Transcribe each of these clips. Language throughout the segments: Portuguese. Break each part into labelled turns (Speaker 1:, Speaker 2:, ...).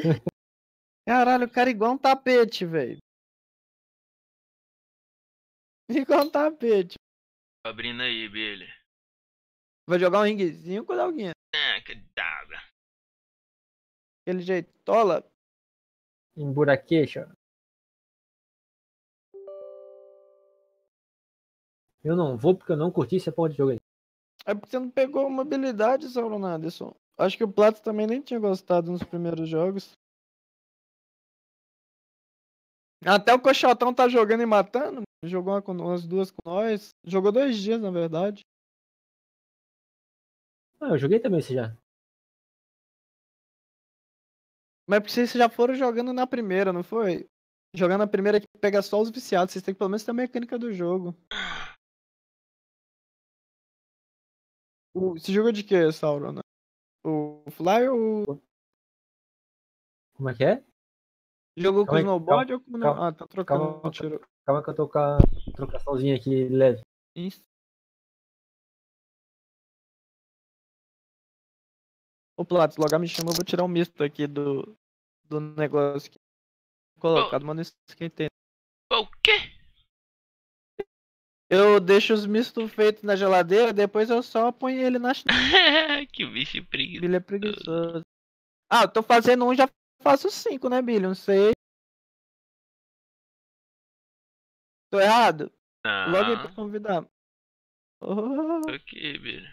Speaker 1: Caralho, o cara é igual um tapete, velho. Igual um tapete.
Speaker 2: Tô abrindo aí, Billy.
Speaker 1: Vai jogar um ringuezinho com o Dalguinha.
Speaker 2: Ah, que d'água.
Speaker 1: Aquele jeito, tola.
Speaker 3: Emburaquecha. Eu não vou porque eu não curti essa porra de jogo aí.
Speaker 1: É porque você não pegou uma habilidade, Sauron Anderson. Acho que o Plato também nem tinha gostado nos primeiros jogos. Até o Coxotão tá jogando e matando. Jogou umas duas com nós. Jogou 2 dias, na verdade.
Speaker 3: Ah, eu joguei também esse já.
Speaker 1: Mas porque vocês já foram jogando na primeira, não foi? Jogando na primeira que pega só os viciados. Vocês têm que pelo menos ter a mecânica do jogo. Você jogou de que, Sauron? O Fly ou o...
Speaker 3: Como é que é?
Speaker 1: Jogou com
Speaker 3: Calma aí,
Speaker 1: snowboard ou com...
Speaker 3: calma,
Speaker 1: tá trocando
Speaker 3: calma,
Speaker 1: o tiro.
Speaker 3: Calma que eu tô com a trocaçãozinha aqui leve.
Speaker 1: Isso. Ô, Platos, logo me chama, eu vou tirar um misto aqui do negócio que colocado, mas não esquentei.
Speaker 2: O quê?
Speaker 1: Eu deixo os mistos feitos na geladeira, depois eu só ponho ele na
Speaker 2: Que bicho preguiçoso.
Speaker 1: Billy é preguiçoso. Ah, eu tô fazendo um, já faço 5, né, Billy? Não sei. Tô errado?
Speaker 2: Não.
Speaker 1: Logo aí pra convidar. Oh.
Speaker 2: Ok, Billy.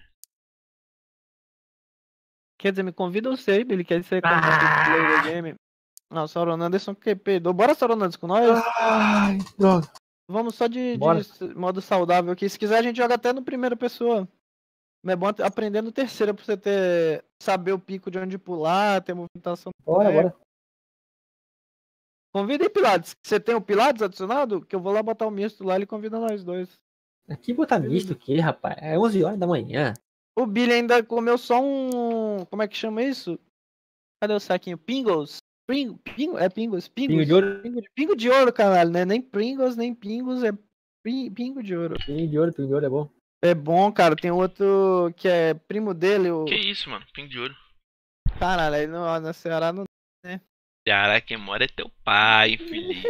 Speaker 1: Quer dizer, me convida ou sei, Billy? Quer dizer, play the game. Não, Sauron Anderson que peidou. Bora, Sauron Anderson, com nós?
Speaker 3: Ai, droga.
Speaker 1: Vamos só de
Speaker 3: Bora.
Speaker 1: modo saudável aqui. Se quiser, a gente joga até no primeira pessoa. Mas é bom aprender no terceiro pra você saber o pico de onde pular, ter movimentação.
Speaker 3: Bora.
Speaker 1: Convida aí, Pilates. Você tem o Pilates adicionado? Que eu vou lá botar o misto lá e ele convida nós dois.
Speaker 3: Aqui botar misto o quê, rapaz? É 11 horas da manhã.
Speaker 1: O Billy ainda comeu só um... Como é que chama isso? Cadê o saquinho? Pingles? Pingles?
Speaker 3: Pingo de ouro.
Speaker 1: Pingo de ouro, caralho, né? Nem Pringles, nem Pingos, é pingo de ouro.
Speaker 3: Pingo de ouro é bom.
Speaker 1: É bom, cara. Tem outro que é primo dele, o...
Speaker 2: Que isso, mano? Pingo de ouro.
Speaker 1: Caralho, aí na Ceará não...
Speaker 2: Ceará, quem mora é teu pai, infeliz.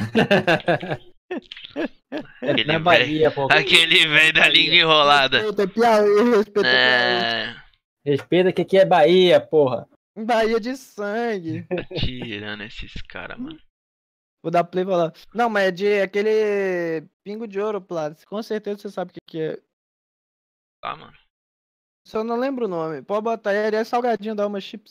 Speaker 3: É na Bahia, pô.
Speaker 2: Aquele velho da língua enrolada.
Speaker 1: Respeita Piauí, respeita Piauí.
Speaker 3: Respeita que aqui é Bahia, porra.
Speaker 1: Bahia de sangue.
Speaker 2: Tá tirando esses caras, mano.
Speaker 1: Vou dar play e falar. Não, mas é de aquele pingo de ouro, Platos. Com certeza você sabe o que é.
Speaker 2: Tá, mano.
Speaker 1: Só não lembro o nome. Pode botar aí, ele é salgadinho, dá uma chips.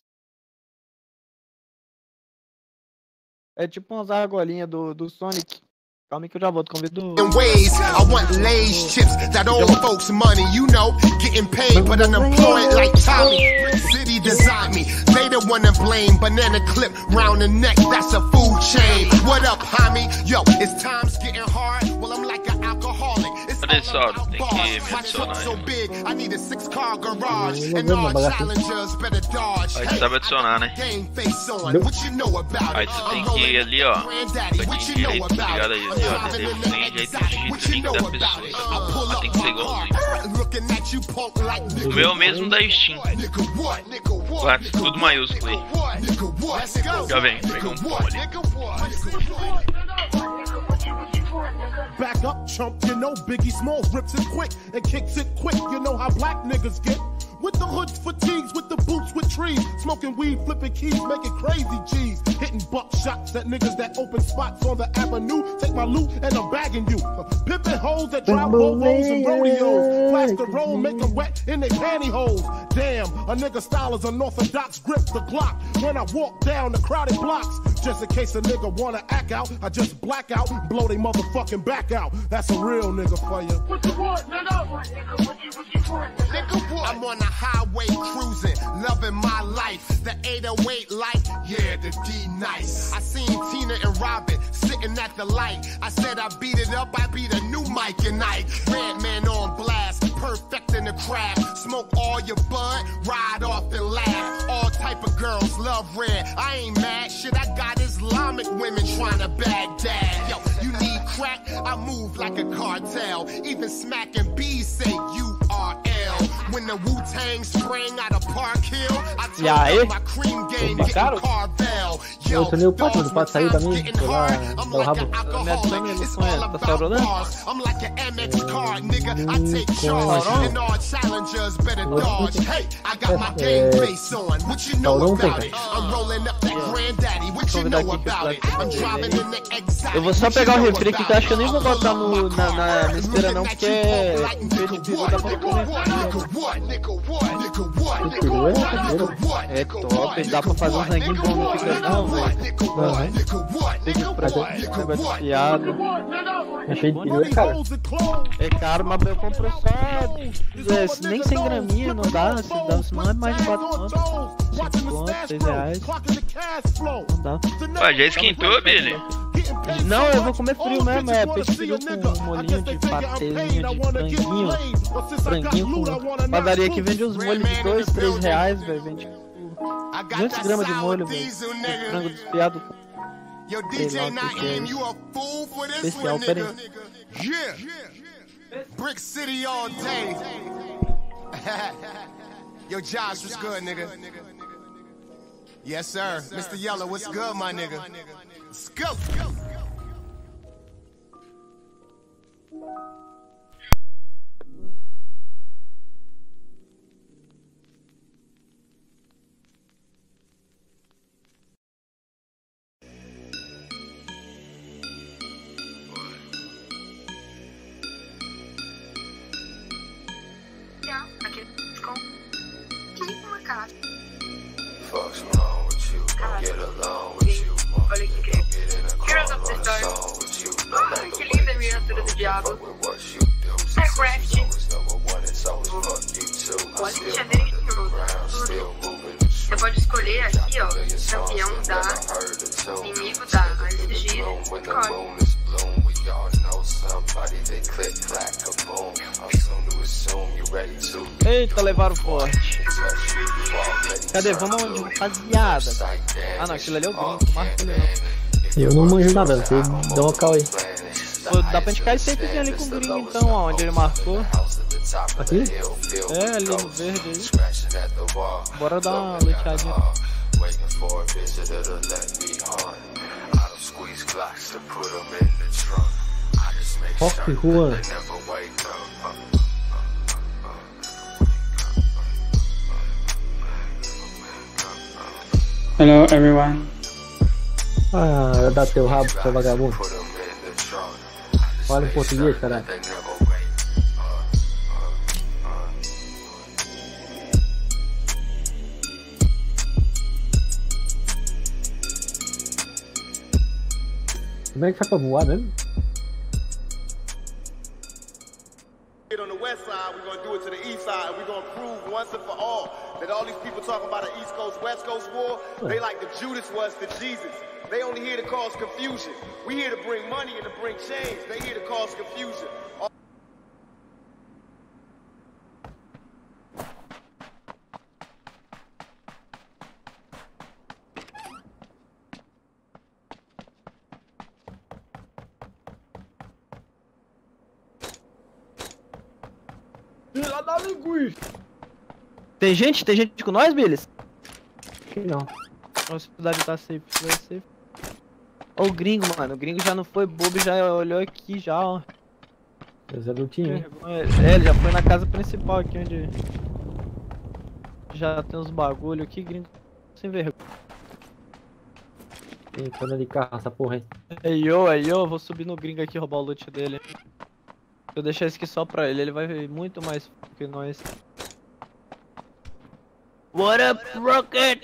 Speaker 1: É tipo umas argolinhas do Sonic. Calma aí que eu já volto, convido.
Speaker 4: In ways, I want Lay's chips, that old folks money, you know, getting paid but unemployed like Tommy. City designed me, they the one to blame. Banana clip round the neck, that's a food chain. What up, homie? Yo, it's times getting hard. Well, I'm like an alcoholic. It's
Speaker 2: Olha só, tem que me
Speaker 4: my
Speaker 2: adicionar
Speaker 4: truck so
Speaker 2: aí.
Speaker 4: big, I need a 6-car garage. And all challengers better dodge.
Speaker 2: Aí sabe adicionar, né?
Speaker 4: Game face on, what you know about
Speaker 2: Aí
Speaker 4: it?
Speaker 2: tu tem que ir ali, ó. Cadinho direito, tá ligado aí? Ali, ó, defende, aí tu digita o link da pessoa. Mas tem que ser igualzinho. O meu mesmo da Steam. Tudo maiúsculo aí. Já vem, pega um pão ali.
Speaker 5: Back up, chump, you know Biggie Smalls rips it quick and kicks it quick. You know how black niggas get. With the hood fatigues, with the boots with trees. Smoking weed, flipping keys, making crazy G's. Hitting buck shots at niggas that open spots on the avenue. Take my loot and I'm bagging you. Pimping hoes that drive Volvos and rodeos. Flash the roll, make them wet in their pantyhose. Damn, a nigga style is unorthodox. Grip the Glock when I walk down the crowded blocks. Just in case a nigga wanna act out, I just black out and blow they motherfucking back out. That's a real nigga for you.
Speaker 4: What you want, nigga? What you want? Nigga, what? I'm on the highway cruising, loving my life. The 808 light, yeah, the D nice. I seen Tina and Robin sitting at the light. I said I beat it up, I beat a new Mike and Ike. Red man on blast, perfect in the craft. Smoke all your bud, ride off and laugh. All type of girls love red. I ain't mad, shit, I got Islamic women trying to Baghdad. Yo, you need crack? I move like a cartel. Even smacking B's say URL. When the Wu-Tang sprang out of Park Hill, I
Speaker 1: E aí?
Speaker 4: turned up my cream game, getting
Speaker 3: Caro?
Speaker 4: Carvel.
Speaker 3: Eu tô nem o pato, não pode sair também. Foi lá,
Speaker 4: I'm
Speaker 3: dar o
Speaker 4: like
Speaker 3: rabo.
Speaker 4: an alcoholic, it's all about bars. I'm like an Amex card, nigga, I take charge. And all challengers better dodge. Hey, I got my game face on, what you know about it? I'm rolling up that granddaddy, what you know about it? I'm driving in the exotic.
Speaker 1: Eu vou só pegar o refri aqui que eu acho que eu nem vou botar na esteira não, porque é impeditivo da É top, dá pra fazer um ranguinho bom, não fica não, velho. Negócio de piada.
Speaker 3: É cheio de peru, é caro.
Speaker 1: É caro, mas eu compro só nem 100 graminhas, não dá, se não é mais de 4 contos, 5 contos, 6 reais, não dá.
Speaker 2: Ó, já esquentou, Billy?
Speaker 1: Não, eu vou comer frio mesmo, é peixe frio com molinho de patezinho, de franguinho com... Padaria que vende uns molhos de 2, 3 reais, velho, vende 200 gramas de molho, velho, frango desfiado com...
Speaker 4: Yo, DJ Naim, you a fool for this one, nigga. Yeah. Brick City all day. Yo, Josh, what's good, nigga? Yes, sir. Mr. Yellow, what's good, my nigga? Let's go.
Speaker 6: Fuck's wrong with you? Get along with you.
Speaker 7: Olha que incrível. Heroes of the Storm. Ai, que linda a miniatura do diabo. Minecraft. Olha que xadrez tudo. Você pode escolher aqui, ó, campeão da, inimigo da, aí você gira e escolhe.
Speaker 1: Eita, levaram forte. Cadê? Vamos onde, rapaziada? Ah não, aquilo ali é o gringo, marca ele não.
Speaker 3: Eu não manjo nada, você dá uma cal aí.
Speaker 1: Pô, dá pra gente cair sempre ali com o gringo então, ó, onde ele marcou.
Speaker 3: Aqui?
Speaker 1: É, ali no verde aí. Bora dar uma luteadinha.
Speaker 3: Rock Juan.
Speaker 8: Hello everyone.
Speaker 3: Ah, dá teu rabo, seu vagabundo. Fala em português, caralho. Como é que faz pra voar mesmo?
Speaker 5: On the west side, we're gonna do it to the east side, and we're gonna prove once and for all that all these people talking about an East Coast, West Coast war, they like the Judas was to Jesus. They only here to cause confusion. We here to bring money and to bring change. They here to cause confusion.
Speaker 1: Filha da linguiça. Tem gente com nós, Billis?
Speaker 3: Que não.
Speaker 1: A cidade tá safe, vai safe. Ó o gringo, mano. O gringo já não foi bobo, já olhou aqui já, ó.
Speaker 3: Esse é lutinho, hein?
Speaker 1: É, ele já foi na casa principal aqui, onde já tem uns bagulho aqui, gringo sem vergonha.
Speaker 3: Tem cana de carro essa porra aí.
Speaker 1: Aí eu vou subir no gringo aqui e roubar o loot dele. Se eu deixar isso aqui só pra ele, ele vai ver muito mais que nós. What up, Rocket?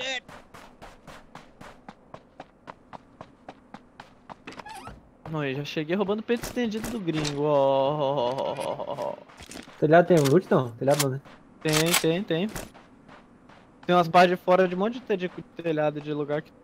Speaker 1: Não, eu já cheguei roubando o peito estendido do gringo, ó.
Speaker 3: Telhado tem um loot não? Telhado não, né?
Speaker 1: Tem. Tem umas partes de fora de um monte de telhado de lugar que...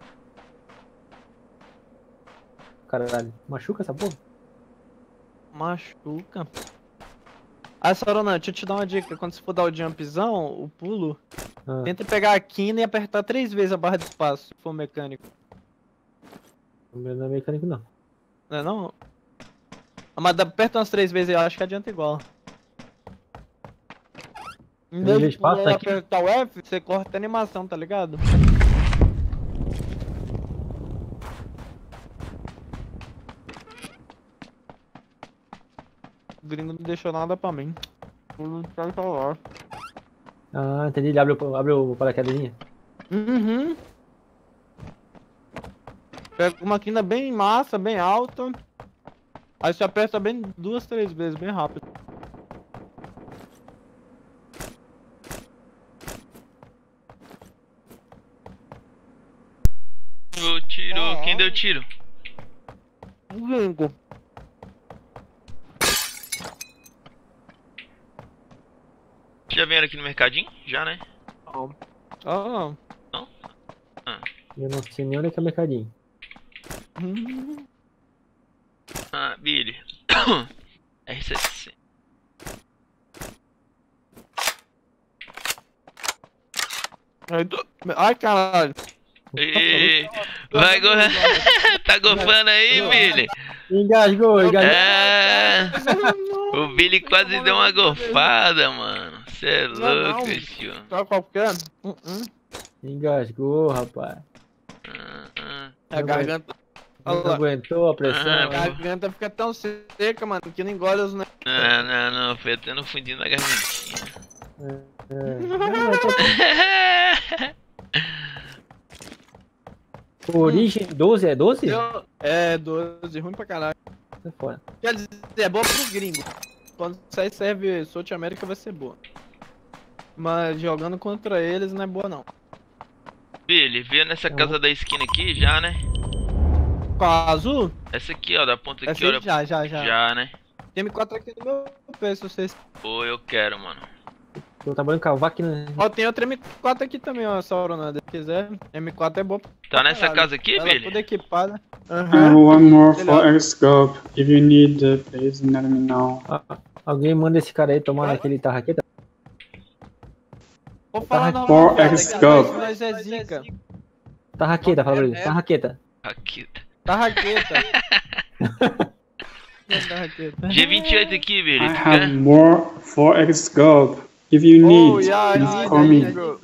Speaker 3: Caralho, machuca essa porra?
Speaker 1: Machuca. Ah, Saronan, deixa eu te dar uma dica. Quando você for dar o jumpzão, o pulo, tenta pegar a quina e apertar 3 vezes a barra de espaço, se for mecânico.
Speaker 3: O meu não é mecânico não.
Speaker 1: Não é não? Ah, mas aperta umas 3 vezes e eu acho que adianta igual. Em vez de
Speaker 3: espaço
Speaker 1: pular e
Speaker 3: aqui.
Speaker 1: apertar o F, você corta a animação, tá ligado? O gringo não deixou nada pra mim. Vou ficar pra lá.
Speaker 3: Ah, entendi. Ele abre o paraquedinha.
Speaker 1: Uhum. Pega uma quina bem massa, bem alta. Aí você aperta bem 2, 3 vezes, bem rápido.
Speaker 2: O tiro, quem deu tiro?
Speaker 1: Gringo.
Speaker 2: Já vieram aqui no mercadinho? Já, né?
Speaker 1: Ah.
Speaker 2: Não? Ah,
Speaker 3: Eu não sei nem onde é que é o mercadinho.
Speaker 2: ah Billy. R700.
Speaker 1: Ai, caralho.
Speaker 2: Ê, vai tá gofando aí, Billy?
Speaker 3: Engasgou.
Speaker 2: É, o Billy quase deu uma gofada, mano. Cê é louco, tio.
Speaker 1: Tá qualquer?
Speaker 3: Engasgou, rapaz.
Speaker 1: A garganta.
Speaker 3: Não aguentou a pressão.
Speaker 1: A garganta fica tão seca, mano, que não engole os negócios.
Speaker 2: Não, foi até no fundinho da gargantinha.
Speaker 3: Origem 12 é 12?
Speaker 1: É, 12, ruim pra caralho.
Speaker 3: É foda.
Speaker 1: Quer dizer, é boa pros gringos. Quando sair serve South América vai ser boa. Mas jogando contra eles não é boa não.
Speaker 2: Billy, veio nessa casa da esquina aqui já, né?
Speaker 1: Qual a azul?
Speaker 2: Essa aqui, ó, da ponta aqui,
Speaker 1: Essa
Speaker 2: ó.
Speaker 1: aí já.
Speaker 2: Já, né?
Speaker 1: Tem M4 aqui no meu pé, se vocês...
Speaker 2: Pô, eu quero, mano.
Speaker 3: Eu trabalhando com a vaca né?
Speaker 1: Ó, tem outra M4 aqui também, ó, Sauronada. Se quiser, M4 é boa.
Speaker 2: Tá nessa casa aqui,
Speaker 1: Ela
Speaker 2: Billy?
Speaker 1: toda equipada.
Speaker 8: One more for X-Scope. If you need, please let me know.
Speaker 3: Alguém manda esse cara aí tomar naquele tarraqueta?
Speaker 1: Vou falar
Speaker 3: Tá,
Speaker 1: normal,
Speaker 8: for X-Scope.
Speaker 1: nós é zica.
Speaker 3: Tarraqueta, fala pra ele. Tarraqueta.
Speaker 2: Aqui.
Speaker 1: Tá raqueta. Tá raqueta.
Speaker 2: G28 aqui, Billy.
Speaker 8: I have more for X-Scope. If you need, please call me.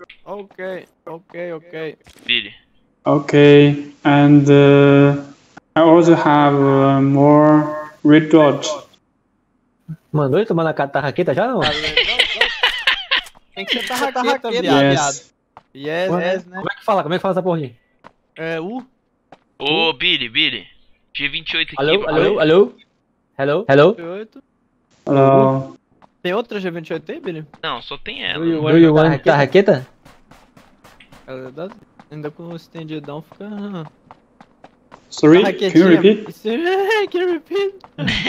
Speaker 1: Ok.
Speaker 2: Billy.
Speaker 8: Okay, and I also have more red dot.
Speaker 3: Mandou ele tomar na tarraqueta já não?
Speaker 1: Tem que ser tarraqueta, viado.
Speaker 8: Yes.
Speaker 1: Yes, né?
Speaker 3: Como é que fala? Como é que fala essa porra aí?
Speaker 1: É,
Speaker 2: Ô, Billy. G28 aqui.
Speaker 3: Hello?
Speaker 1: 28.
Speaker 8: Hello.
Speaker 1: Tem outra G28 aí, Billy?
Speaker 2: Não, só tem ela.
Speaker 3: Do you want tarraqueta?
Speaker 1: Ela dá... Ainda com o estendidão fica...
Speaker 8: Sorry, can you repeat?
Speaker 1: Can you repeat?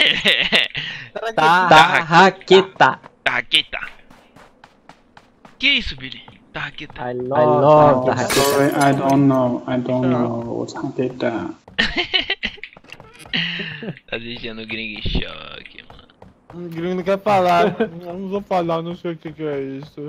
Speaker 3: Tarraqueta.
Speaker 2: Tarraqueta. Que isso, Billy? Tarraqueta.
Speaker 3: I love tarraqueta.
Speaker 8: Sorry, I don't know what's tarraqueta.
Speaker 2: Tá deixando o gringo em choque, mano.
Speaker 1: O gringo não quer falar. Eu não vou falar, não sei o que é isso.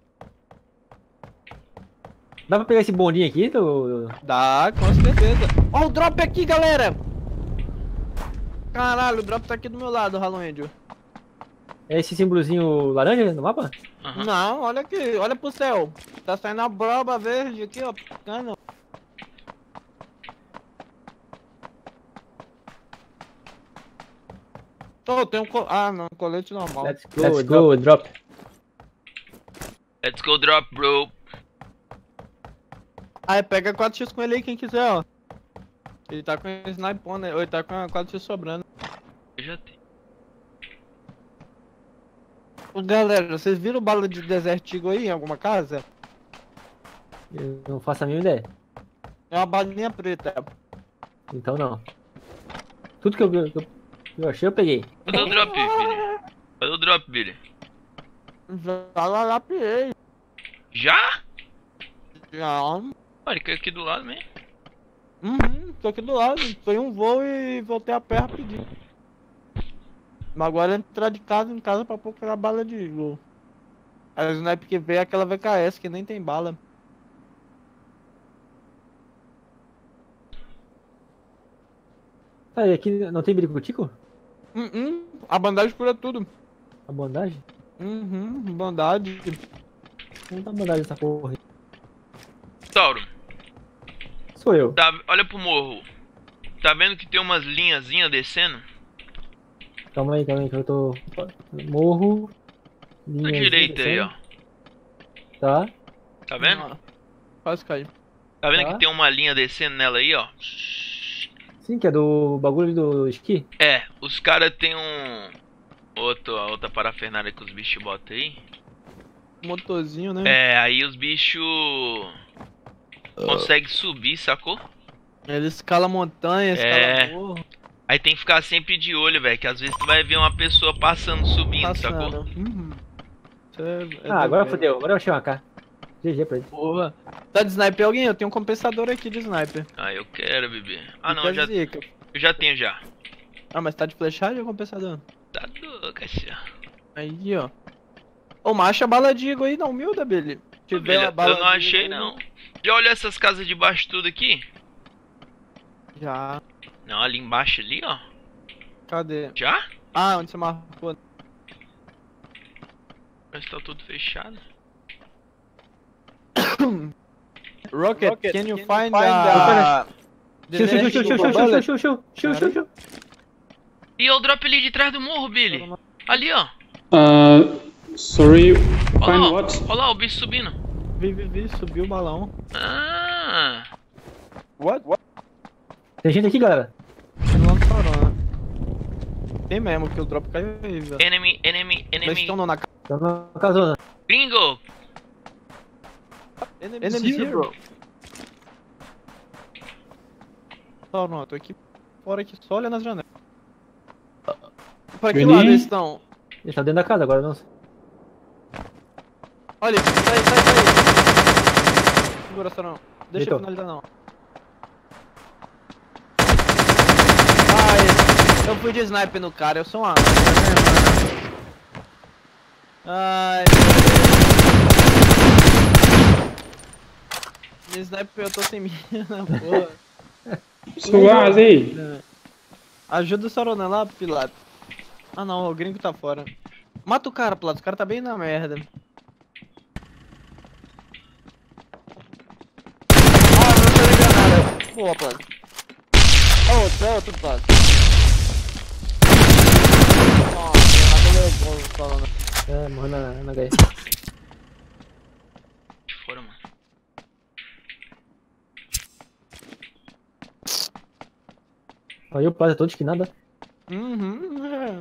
Speaker 3: Dá pra pegar esse bondinho aqui?
Speaker 1: Dá, com certeza. Ó o drop aqui, galera! Caralho, o drop tá aqui do meu lado, Halo Angel.
Speaker 3: É esse símbolozinho laranja no mapa?
Speaker 2: Uhum.
Speaker 1: Não, olha aqui, olha pro céu. Tá saindo a broba verde aqui, ó, piscando. Oh, tem um não, colete normal.
Speaker 3: Let's go, drop.
Speaker 2: Let's go drop, bro.
Speaker 1: Aí pega 4x com ele aí, quem quiser, ó. Ele tá com sniper, né? Ou ele tá com a 4x sobrando.
Speaker 2: Eu já tenho.
Speaker 1: Ô, galera, vocês viram bala de Desert Eagle aí em alguma casa?
Speaker 3: Eu não faço a mínima ideia.
Speaker 1: É uma balinha preta.
Speaker 3: Então não. Tudo que eu achei, eu peguei.
Speaker 2: Cadê o drop, Billy? Cadê o drop, Billy?
Speaker 1: Já lapiei.
Speaker 2: Já?
Speaker 1: Já.
Speaker 2: Olha, caiu aqui do lado mesmo.
Speaker 1: Tô aqui do lado. Foi um voo e voltei a pé rapidinho. Mas agora é entrar de casa em casa pra procurar bala de gol. A sniper que veio é aquela VKS que nem tem bala.
Speaker 3: Tá, e aqui não tem biricutico?
Speaker 1: A bandagem cura tudo.
Speaker 3: A bandagem?
Speaker 1: Bondade.
Speaker 3: Não dá bondade essa porra aí.
Speaker 2: Tauro,
Speaker 3: Sou eu.
Speaker 2: tá, olha pro morro. Tá vendo que tem umas linhazinhas descendo?
Speaker 3: Calma aí, que eu tô... Morro.
Speaker 2: Na
Speaker 3: linhazinha
Speaker 2: direita aí, ó.
Speaker 3: descendo. Tá.
Speaker 2: Tá vendo?
Speaker 1: Ah, quase caiu.
Speaker 2: Tá vendo
Speaker 3: Tá.
Speaker 2: que tem uma linha descendo nela aí, ó?
Speaker 3: Sim, que é do bagulho do esqui.
Speaker 2: É, os caras tem outra parafernália que os bichos botam aí.
Speaker 1: Motorzinho, né?
Speaker 2: É, aí os bichos conseguem subir, sacou?
Speaker 1: Ele escala montanha,
Speaker 2: É.
Speaker 1: escala morro.
Speaker 2: Aí tem que ficar sempre de olho, velho, que às vezes tu vai ver uma pessoa passando, subindo, sacou?
Speaker 1: Passando. Isso é
Speaker 3: Agora
Speaker 1: doideira.
Speaker 3: fodeu. Agora eu achei uma K. GG pra ele.
Speaker 1: Porra. Tá de sniper alguém? Eu tenho um compensador aqui de sniper.
Speaker 2: Ah, eu quero, bebê. Ah, não,
Speaker 1: Fica
Speaker 2: eu já,
Speaker 1: zica.
Speaker 2: eu já tenho já.
Speaker 1: Ah, mas tá de flechagem ou compensador?
Speaker 2: Tá doido, cachorro.
Speaker 1: Aí, ó. Ô, mas acha bala de Eagle aí, não, humilda, Billy. Tiver uma bala
Speaker 2: Eu não
Speaker 1: de
Speaker 2: achei,
Speaker 1: Eagle aí,
Speaker 2: não. Já olhou essas casas de baixo tudo aqui?
Speaker 1: Já.
Speaker 2: Não, ali embaixo ali, ó.
Speaker 1: Cadê?
Speaker 2: Já?
Speaker 1: Ah, onde você marcou?
Speaker 2: Parece que tá tudo fechado.
Speaker 1: Rocket, can you find a...
Speaker 3: Show.
Speaker 2: E o drop ali de trás do morro, Billy. Ali, ó.
Speaker 8: Sorry,
Speaker 2: Olha
Speaker 8: find
Speaker 2: lá,
Speaker 8: what?
Speaker 2: olha lá o bicho subindo.
Speaker 1: Vi, subiu o balão.
Speaker 2: Ah.
Speaker 1: What?
Speaker 3: Tem gente aqui, galera.
Speaker 1: Não lançaram, né? Tem mesmo, que o drop caiu aí, velho.
Speaker 2: Enemy.
Speaker 1: Eles estão na casa.
Speaker 3: Tá na casona.
Speaker 2: Gringo.
Speaker 1: Enemy zero. Não, eu tô aqui fora aqui, só olhando nas janelas. Pra que
Speaker 8: Vini?
Speaker 1: lado eles estão?
Speaker 3: Ele tá dentro da casa agora, não sei.
Speaker 1: Olha, sai. Segura só não. Deixa eu
Speaker 3: Deitou.
Speaker 1: finalizar não. Ai, eu fui de sniper no cara, eu sou uma... Ai, de sniper eu tô sem mira na porra.
Speaker 8: Suave.
Speaker 1: Ajuda o Sorona lá, Pilato. Ah não, o gringo tá fora. Mata o cara, Pilato, o cara tá bem na merda. Ah, não tô ligando nada. Boa, Pilato. Outro, Pilato. Nossa, eu falando.
Speaker 3: É, morreu na HE.
Speaker 2: De fora, mano.
Speaker 3: Aí o Plaza todo esquinado.
Speaker 1: É.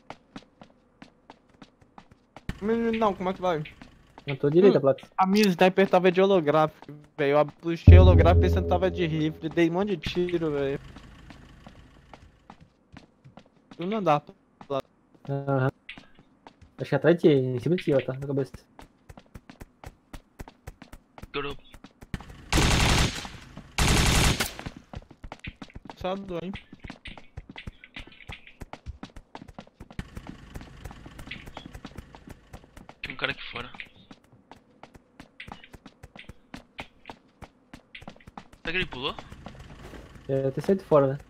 Speaker 1: Não, como é que vai?
Speaker 3: Eu tô direita, Plaza.
Speaker 1: A minha sniper tava de holográfico, velho. Eu puxei o holográfico pensando que tava de rifle. Dei um monte de tiro, velho. Tu não dá.
Speaker 3: Aham. Acho que atrás de ti, em cima de ti, ó, tá? Na cabeça.
Speaker 2: Grupo.
Speaker 1: Sabe, hein?
Speaker 2: Tem um cara aqui fora. Será que ele pulou?
Speaker 3: É, tem saído fora, né?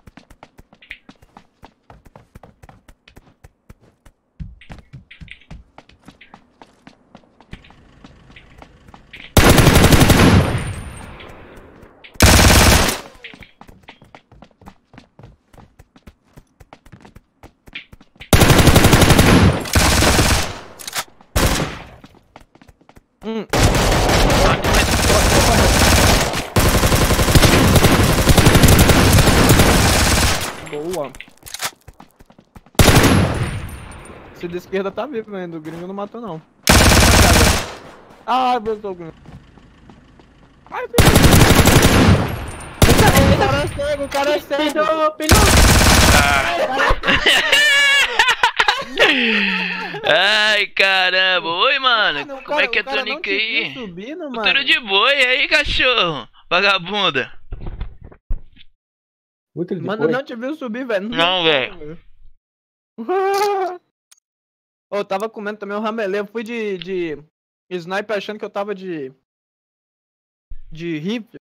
Speaker 1: Boa. Esse da esquerda tá vivo ainda, o gringo não matou não. Ah, meu Deus. Ai, meu Deus. O cara é cego.
Speaker 2: Ai, caramba. Oi, mano.
Speaker 1: Mano,
Speaker 2: Como é que é tua
Speaker 1: não
Speaker 2: nick
Speaker 1: te viu
Speaker 2: aí?
Speaker 1: subindo, mano.
Speaker 2: Futuro de boi aí, cachorro. Vagabunda.
Speaker 3: Muito de
Speaker 1: Mano,
Speaker 3: boi.
Speaker 1: não te viu subir, velho.
Speaker 2: Não, velho.
Speaker 1: Ô, eu tava comendo também um ramelê. Eu fui de sniper achando que eu tava de rifle.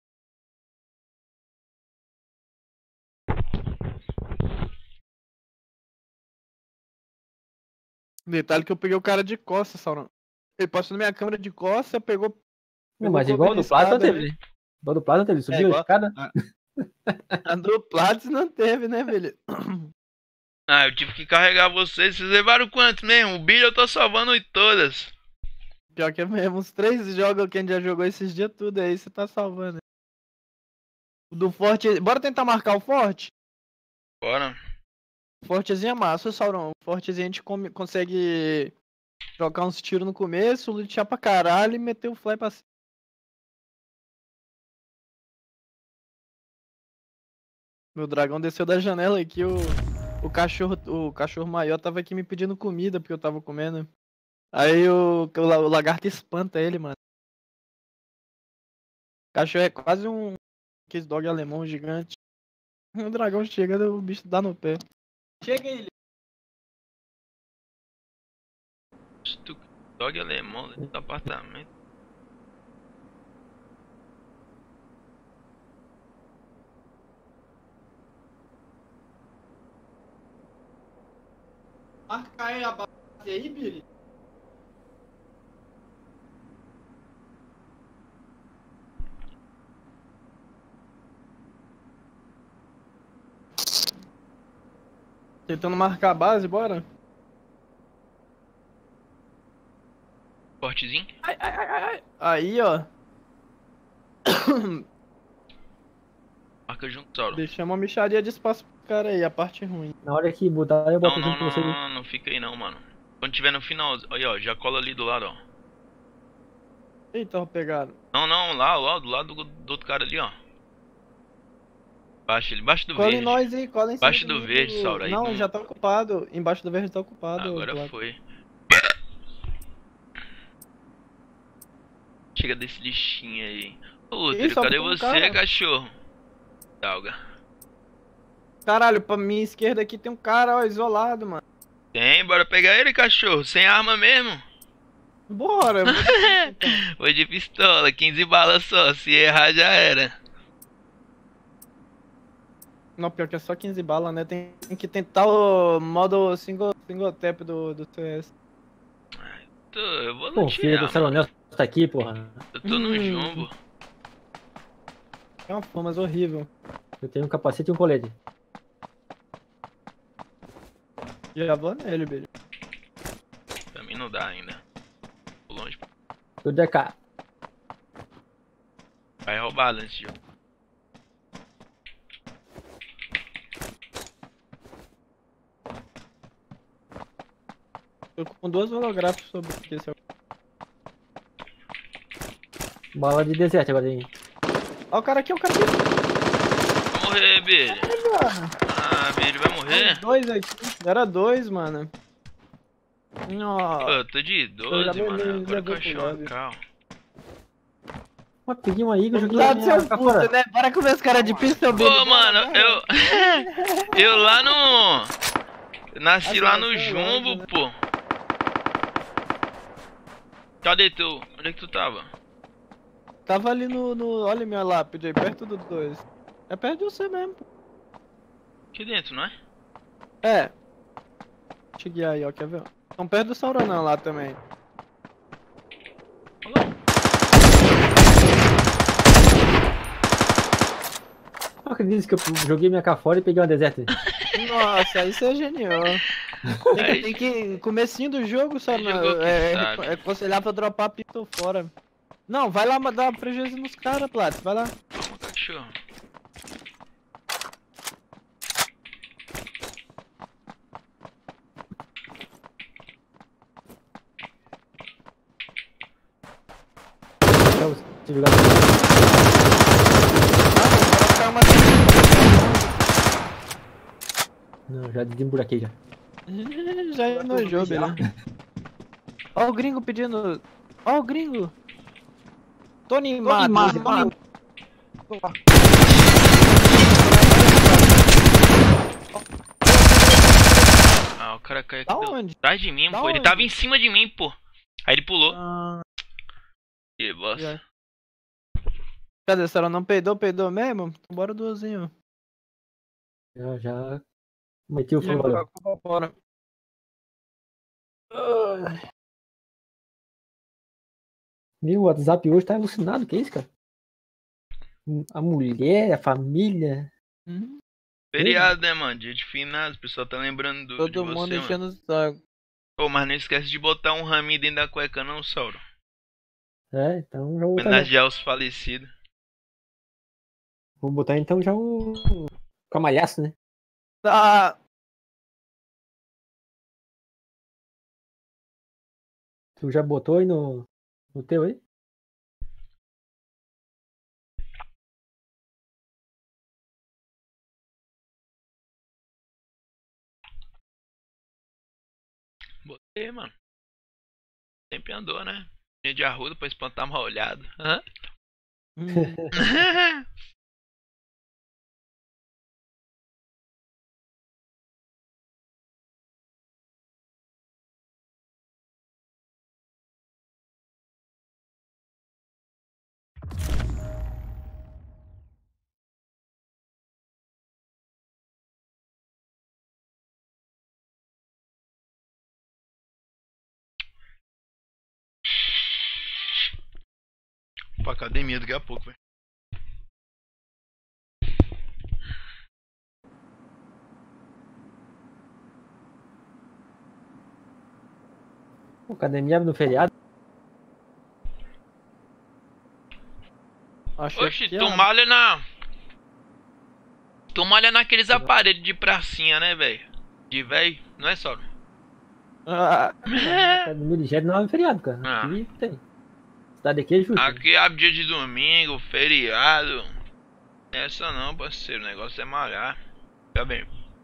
Speaker 1: Detalhe que eu peguei o cara de costas, Sauron. Ele passou na minha câmera de costas, pegou...
Speaker 3: Não, mas igual do Plaza teve. Igual do Plaza teve, subiu a escada.
Speaker 1: A do Platts não teve, né, velho?
Speaker 2: Ah, eu tive que carregar vocês. Vocês levaram quantos mesmo? O Billy eu tô salvando em todas.
Speaker 1: Pior que é mesmo, uns 3 jogos que a gente já jogou esses dias tudo aí, você tá salvando. O do Forte... Bora tentar marcar o Forte?
Speaker 2: Bora.
Speaker 1: O Fortezinho é massa, Sauron. O Fortezinho a gente consegue trocar uns tiros no começo, lutear pra caralho e meter o fly pra cima. Meu dragão desceu da janela aqui, o cachorro maior tava aqui me pedindo comida porque eu tava comendo. Aí o lagarto espanta ele, mano. O cachorro é quase um dog alemão gigante. O dragão chega, o bicho dá no pé. Chega ele.
Speaker 2: Dog alemão dentro do apartamento.
Speaker 1: Marca aí a base aí, Billy. Tentando marcar a base, bora?
Speaker 2: Fortezinho?
Speaker 1: Ai. Aí, ó.
Speaker 2: Marca junto, Sauron.
Speaker 1: Deixamos uma micharia de espaço pro cara aí, a parte ruim.
Speaker 3: Na hora que mudar, eu boto
Speaker 2: Não,
Speaker 3: junto com você.
Speaker 2: não fica aí não, mano. Quando tiver no final, aí ó, já cola ali do lado, ó.
Speaker 1: Eita, pegaram.
Speaker 2: Não, lá, do lado do outro cara ali, ó. Embaixo do
Speaker 1: Cola
Speaker 2: verde.
Speaker 1: em nós aí, cola em cima.
Speaker 2: Embaixo do verde, Sauron. Aí
Speaker 1: não, já tá ocupado. Embaixo do verde tá ocupado.
Speaker 2: Agora
Speaker 1: claro.
Speaker 2: foi. Chega desse lixinho aí. Ô, Lúcio, cadê você,
Speaker 1: cara.
Speaker 2: cachorro? Dalga.
Speaker 1: Caralho, pra minha esquerda aqui tem um cara, ó, isolado, mano.
Speaker 2: Tem, bora pegar ele, cachorro. Sem arma mesmo.
Speaker 1: Bora.
Speaker 2: Vou de pistola, 15 balas só. Se errar, já era.
Speaker 1: Não, pior que é só 15 balas, né? Tem que tentar o modo single tap do CS.
Speaker 2: Eu vou
Speaker 3: Pô, filho do Salonel tá aqui, porra.
Speaker 2: Eu tô no jumbo.
Speaker 1: É uma fama horrível.
Speaker 3: Eu tenho um capacete e um colete.
Speaker 1: Já vou nele, beleza.
Speaker 2: Pra mim não dá ainda. Tô longe.
Speaker 3: Tudo é cá.
Speaker 2: Vai roubar nesse jogo.
Speaker 1: Tô com 2 holográficos sobre esse.
Speaker 3: Bala de deserto agora aí.
Speaker 1: Ó o cara aqui,
Speaker 2: Vai morrer, Billy. Ah, Billy vai morrer?
Speaker 1: Dois aqui. Era 2, mano. Nossa.
Speaker 2: Pô, eu tô de 12, mano. Agora que eu achei uma cal.
Speaker 3: Pô, peguei uma Igor, joguei
Speaker 1: Lado seu
Speaker 3: pra
Speaker 1: puta,
Speaker 3: fora.
Speaker 1: né? Bora comer os caras de pistol, Billy.
Speaker 2: Pô, mano, eu lá no... Eu nasci lá no Jumbo, pô. Cadê tu? Onde é que tu tava?
Speaker 1: Tava ali no... Olha minha lápide aí, perto do 2. É perto de você mesmo, pô.
Speaker 2: Aqui dentro, não é?
Speaker 1: É. Deixa eu guiar aí, ó, quer ver? Tão perto do Sauronão lá também.
Speaker 2: Olha lá.
Speaker 3: Não acredito que eu joguei minha cá fora e peguei uma deserta.
Speaker 1: Nossa, isso é genial. Tem que... Comecinho do jogo, só é aconselhar pra dropar pistol fora. Não, vai lá dar prejuízo nos caras, Platts, vai lá.
Speaker 2: Calma, cachorro.
Speaker 3: Se jogar não, já desemburaquei já.
Speaker 1: Já enojou, beleza. Ó o gringo pedindo. Ó o gringo. Tony Mato.
Speaker 2: Ah, o cara caiu
Speaker 1: Da
Speaker 2: aqui
Speaker 1: onde?
Speaker 2: atrás de mim,
Speaker 1: Da
Speaker 2: pô. Ele
Speaker 1: onde?
Speaker 2: tava em cima de mim, pô. Aí ele pulou.
Speaker 1: Ah,
Speaker 2: Que bosta.
Speaker 1: já. Cadê? A senhora não peidou mesmo? Bora duozinho.
Speaker 3: Já meti o fogo.
Speaker 1: Bora.
Speaker 3: Meu WhatsApp hoje tá alucinado, que isso, cara? A mulher, a família.
Speaker 2: Feriado, né, mano? Dia de finados, o pessoal tá lembrando de
Speaker 1: Todo
Speaker 2: você,
Speaker 1: mundo
Speaker 2: mano.
Speaker 1: enchendo o saco.
Speaker 2: Pô, mas não esquece de botar um raminho dentro da cueca não, Sauro.
Speaker 3: É, então já vou botar.
Speaker 2: Homenagear os falecidos.
Speaker 3: Vou botar então já um camalhaço, né?
Speaker 1: Tá.
Speaker 3: Tu já botou aí no teu aí?
Speaker 2: Botei, mano. Sempre andou, né? Tinha de arruda pra espantar mal olhado. Hã? Pra academia daqui a pouco, velho.
Speaker 3: Academia no feriado?
Speaker 2: Oxi, tu malha na... Tu malha naqueles aparelhos de pracinha, né, velho? De velho, não é só?
Speaker 3: Academia de Jet não é feriado, cara.
Speaker 2: Ah.
Speaker 3: Aqui tem. Cidade aqui é justo.
Speaker 2: Aqui abre dia de domingo, feriado. Essa não, parceiro. O negócio é malhar. Tá bem.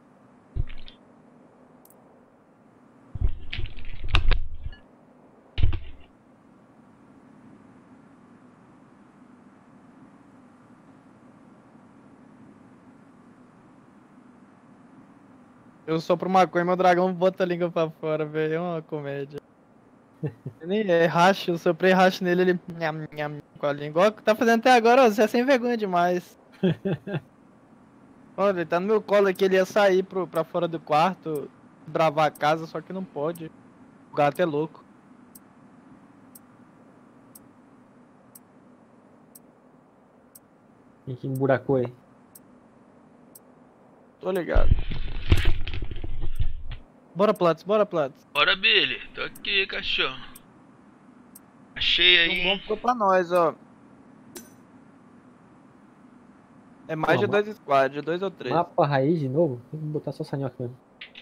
Speaker 1: Eu sopro maconha e meu dragão bota a língua pra fora, velho. É uma comédia. Nem é racha, eu soprei racha nele, ele nham, nham, com a língua. Igual que tá fazendo até agora, ó, você é sem vergonha demais. Olha, ele tá no meu colo aqui, ele ia sair pra fora do quarto, bravar a casa, só que não pode. O gato é louco.
Speaker 3: Quem que emburacou aí?
Speaker 1: Tô ligado. Bora, Platts, bora, Platts.
Speaker 2: Bora, Billy. Tô aqui, cachorro. Achei aí.
Speaker 1: Um bom ficou pra nós, ó. É mais de 2 squads, 2 ou 3.
Speaker 3: Mapa raiz de novo? Tem que botar só sanhoca mesmo.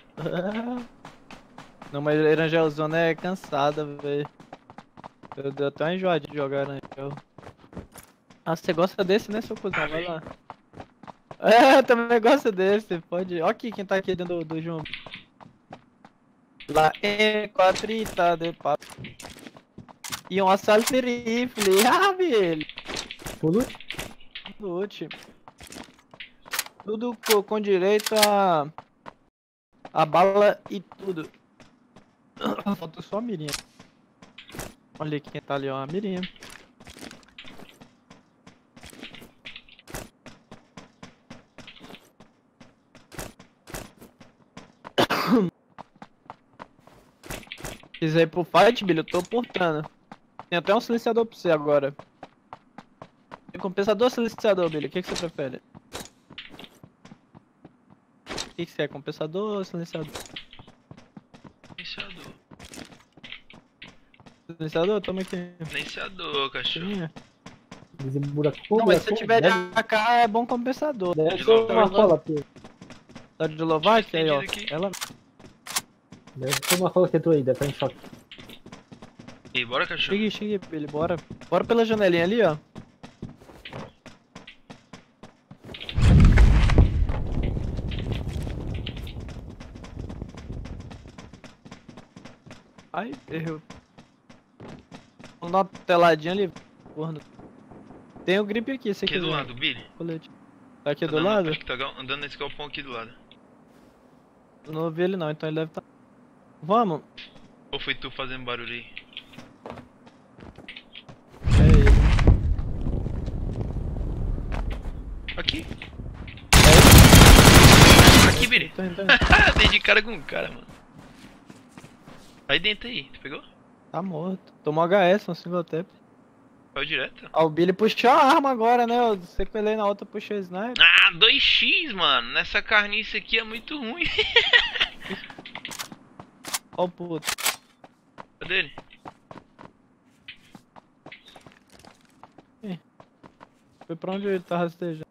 Speaker 1: Não, mas Erangelzona é cansada, velho. Eu dei até uma enjoada de jogar Erangel. Ah, você gosta desse, né, seu cuzão? Vai lá. É, eu também gosto desse, pode. Ó aqui quem tá aqui dentro do Jumbo. Lá é quatrita de papo. E um assalto rifle. Ah, velho.
Speaker 3: Tudo?
Speaker 1: Lute. Tudo com direito a bala e tudo. Falta só a mirinha. Olha quem tá ali, ó, a mirinha. Se quiser ir pro fight, Billy, eu tô portando. Tem até um silenciador pra você agora. Tem compensador ou silenciador, Billy? O que você prefere? O que você quer? Compensador ou silenciador?
Speaker 2: Silenciador.
Speaker 1: Silenciador? Toma aqui.
Speaker 2: Silenciador, cachorro.
Speaker 3: Desemburacou.
Speaker 1: Não, mas se tiver de AK é bom compensador.
Speaker 3: Deve ser uma cola aqui.
Speaker 1: Tá de Lovac? Aí, ó. Ela...
Speaker 3: Deve ter uma cola que entrou aí, deve estar em choque.
Speaker 2: E bora, cachorro.
Speaker 1: Cheguei, Billy, bora. Bora pela janelinha ali, ó. Ai, errou. Vamos dar uma teladinha ali, porra. Tem o grip aqui, esse aqui.
Speaker 2: Aqui do lado, Billy.
Speaker 1: Colete. Tá aqui do lado?
Speaker 2: Acho que tá andando nesse galpão aqui do lado.
Speaker 1: Eu não ouvi ele não, então ele deve estar... Vamos!
Speaker 2: Ou foi tu fazendo barulho aí?
Speaker 1: É ele.
Speaker 2: Aqui.
Speaker 1: É ele?
Speaker 2: Aqui, Billy.
Speaker 1: Tô indo.
Speaker 2: Dei de cara com o cara, mano. Aí dentro aí, tu pegou?
Speaker 1: Tá morto. Tomou HS, um single tap.
Speaker 2: Foi direto.
Speaker 1: Ah, o Billy puxou a arma agora, né? Eu sequelei na outra, puxei o sniper.
Speaker 2: Ah, 2x, mano. Nessa carniça aqui é muito ruim.
Speaker 1: Ó o puto.
Speaker 2: Cadê ele?
Speaker 1: Foi pra onde ele tá rastejando.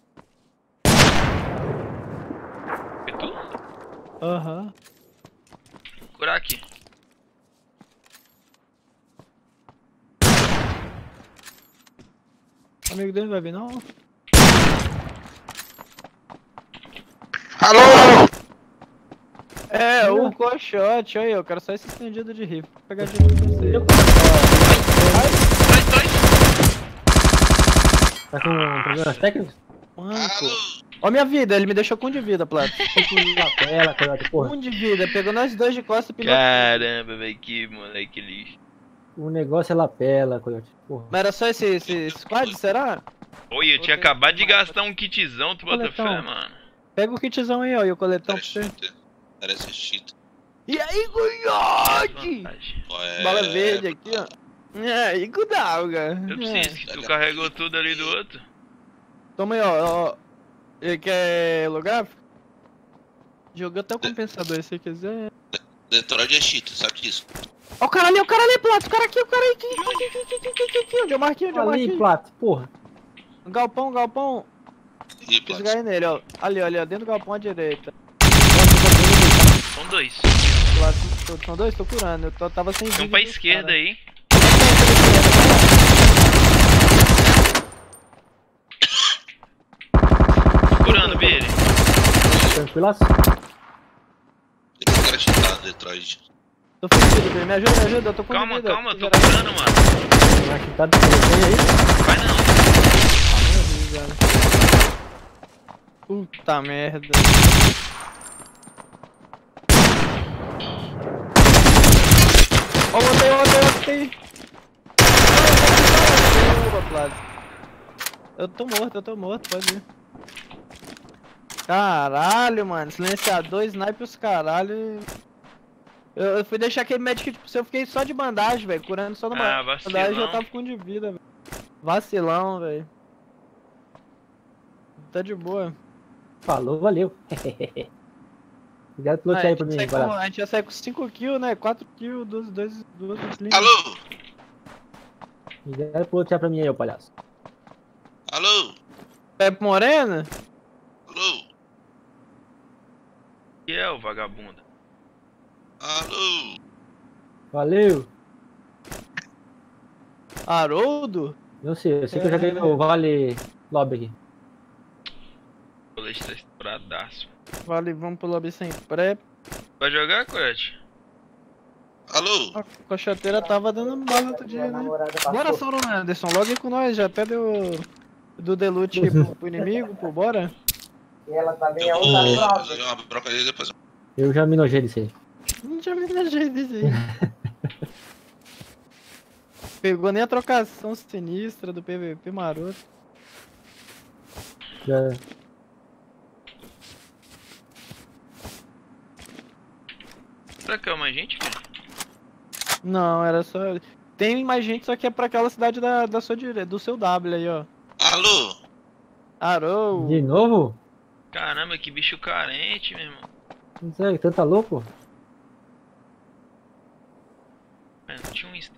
Speaker 2: Foi tu?
Speaker 1: Aham.
Speaker 2: Vou curar aqui.
Speaker 1: Amigo dele não vai vir não?
Speaker 9: Alô?
Speaker 1: É, o coxote, aí, eu quero só esse estendido de rifle. Vou pegar dinheiro pra você.
Speaker 3: Tá com problemas técnicos?
Speaker 1: Manco. Ó minha vida, ele me deixou com 1 de vida, Plato.
Speaker 3: Lapela, coiote, porra.
Speaker 1: 1 de vida, pegou nós dois de costas e pilotou.
Speaker 2: Caramba, velho, que moleque lixo.
Speaker 3: O negócio é lapela, coiote, porra.
Speaker 1: Mas era só esse squad, será?
Speaker 2: Oi, eu tinha acabado de gastar um kitzão, tu bota
Speaker 1: Coletão.
Speaker 2: fé, mano.
Speaker 1: Pega o kitzão aí, ó, e o coletão pra você.
Speaker 9: Parece cheat.
Speaker 1: E aí, coiote? Bala verde aqui, ó. E aí, Kudalga.
Speaker 2: Eu preciso que tu carregou tudo ali do outro.
Speaker 1: Toma aí, ó. Ele quer lugar? Joga até o compensador se quiser.
Speaker 9: Detroit é cheat, sabe disso?
Speaker 1: Ó o cara ali, Plato, o cara aqui, aqui. Onde eu marquei,
Speaker 3: Ali, Plato, porra.
Speaker 1: Galpão.
Speaker 9: Ih,
Speaker 1: Preciso
Speaker 9: Plato.
Speaker 1: ganhar nele, ó. Ali, ó, dentro do galpão à direita.
Speaker 2: São 2.
Speaker 1: Plato, são 2? Tô curando, eu tava sem vida.
Speaker 2: Tem um pra esquerda aí. Tô curando, Billy.
Speaker 3: Tranquilaço?
Speaker 9: Esse cara é cheatado, Detroit.
Speaker 1: Tô fudido, Billy. Me ajuda, eu tô com
Speaker 2: Calma,
Speaker 1: vida.
Speaker 2: calma, eu tô curando, mano.
Speaker 3: Vai chutar do telefone aí?
Speaker 2: Vai não.
Speaker 1: Puta merda. Ó, botei. Opa, Plato. Eu tô morto, pode ir. Caralho, mano. Silenciador, sniper os caralho. Eu fui deixar aquele medkit pro você, eu fiquei só de bandagem, velho. Curando só numa
Speaker 2: vacilão.
Speaker 1: bandagem, eu tava com 1 de vida, velho. Vacilão, velho. Tá de boa.
Speaker 3: Falou, valeu. Obrigado pelo loot aí pra mim,
Speaker 1: a gente ia sair com 5 kills, né? 4 kills, 2 clean.
Speaker 9: Alô?
Speaker 3: Obrigado pelo loot aí pra mim aí, ô palhaço.
Speaker 9: Alô?
Speaker 1: Pepe Morena?
Speaker 9: Alô?
Speaker 2: Que é o vagabundo?
Speaker 9: Alô?
Speaker 3: Valeu.
Speaker 1: Haroldo?
Speaker 3: Não sei, eu sei que eu já ganhei o Vale Lobby aqui.
Speaker 2: O colete tá estouradaço.
Speaker 1: Vale, vamos pro lobby sem pré.
Speaker 2: Vai jogar, Coyote?
Speaker 9: Alô?
Speaker 1: A cochoteira tava dando bala outro dia, né? Bora, Sauron Anderson, logo aí com nós, já até deu do delute pro inimigo, pô, bora?
Speaker 10: E ela também
Speaker 9: Eu
Speaker 10: é
Speaker 9: vou
Speaker 10: outra
Speaker 9: fazer uma broca dele depois.
Speaker 3: Eu já me nojei disso aí.
Speaker 1: Não tinha me jeito disso aí. Pegou nem a trocação sinistra do PVP maroto.
Speaker 3: Já...
Speaker 2: Será que é mais gente, velho?
Speaker 1: Não, era só... Tem mais gente, só que é pra aquela cidade da sua direita, do seu W aí, ó.
Speaker 9: Alô?
Speaker 1: Arou!
Speaker 3: De novo?
Speaker 2: Caramba, que bicho carente, meu irmão.
Speaker 3: Não sei, tanta louco?
Speaker 2: Não tinha um insta.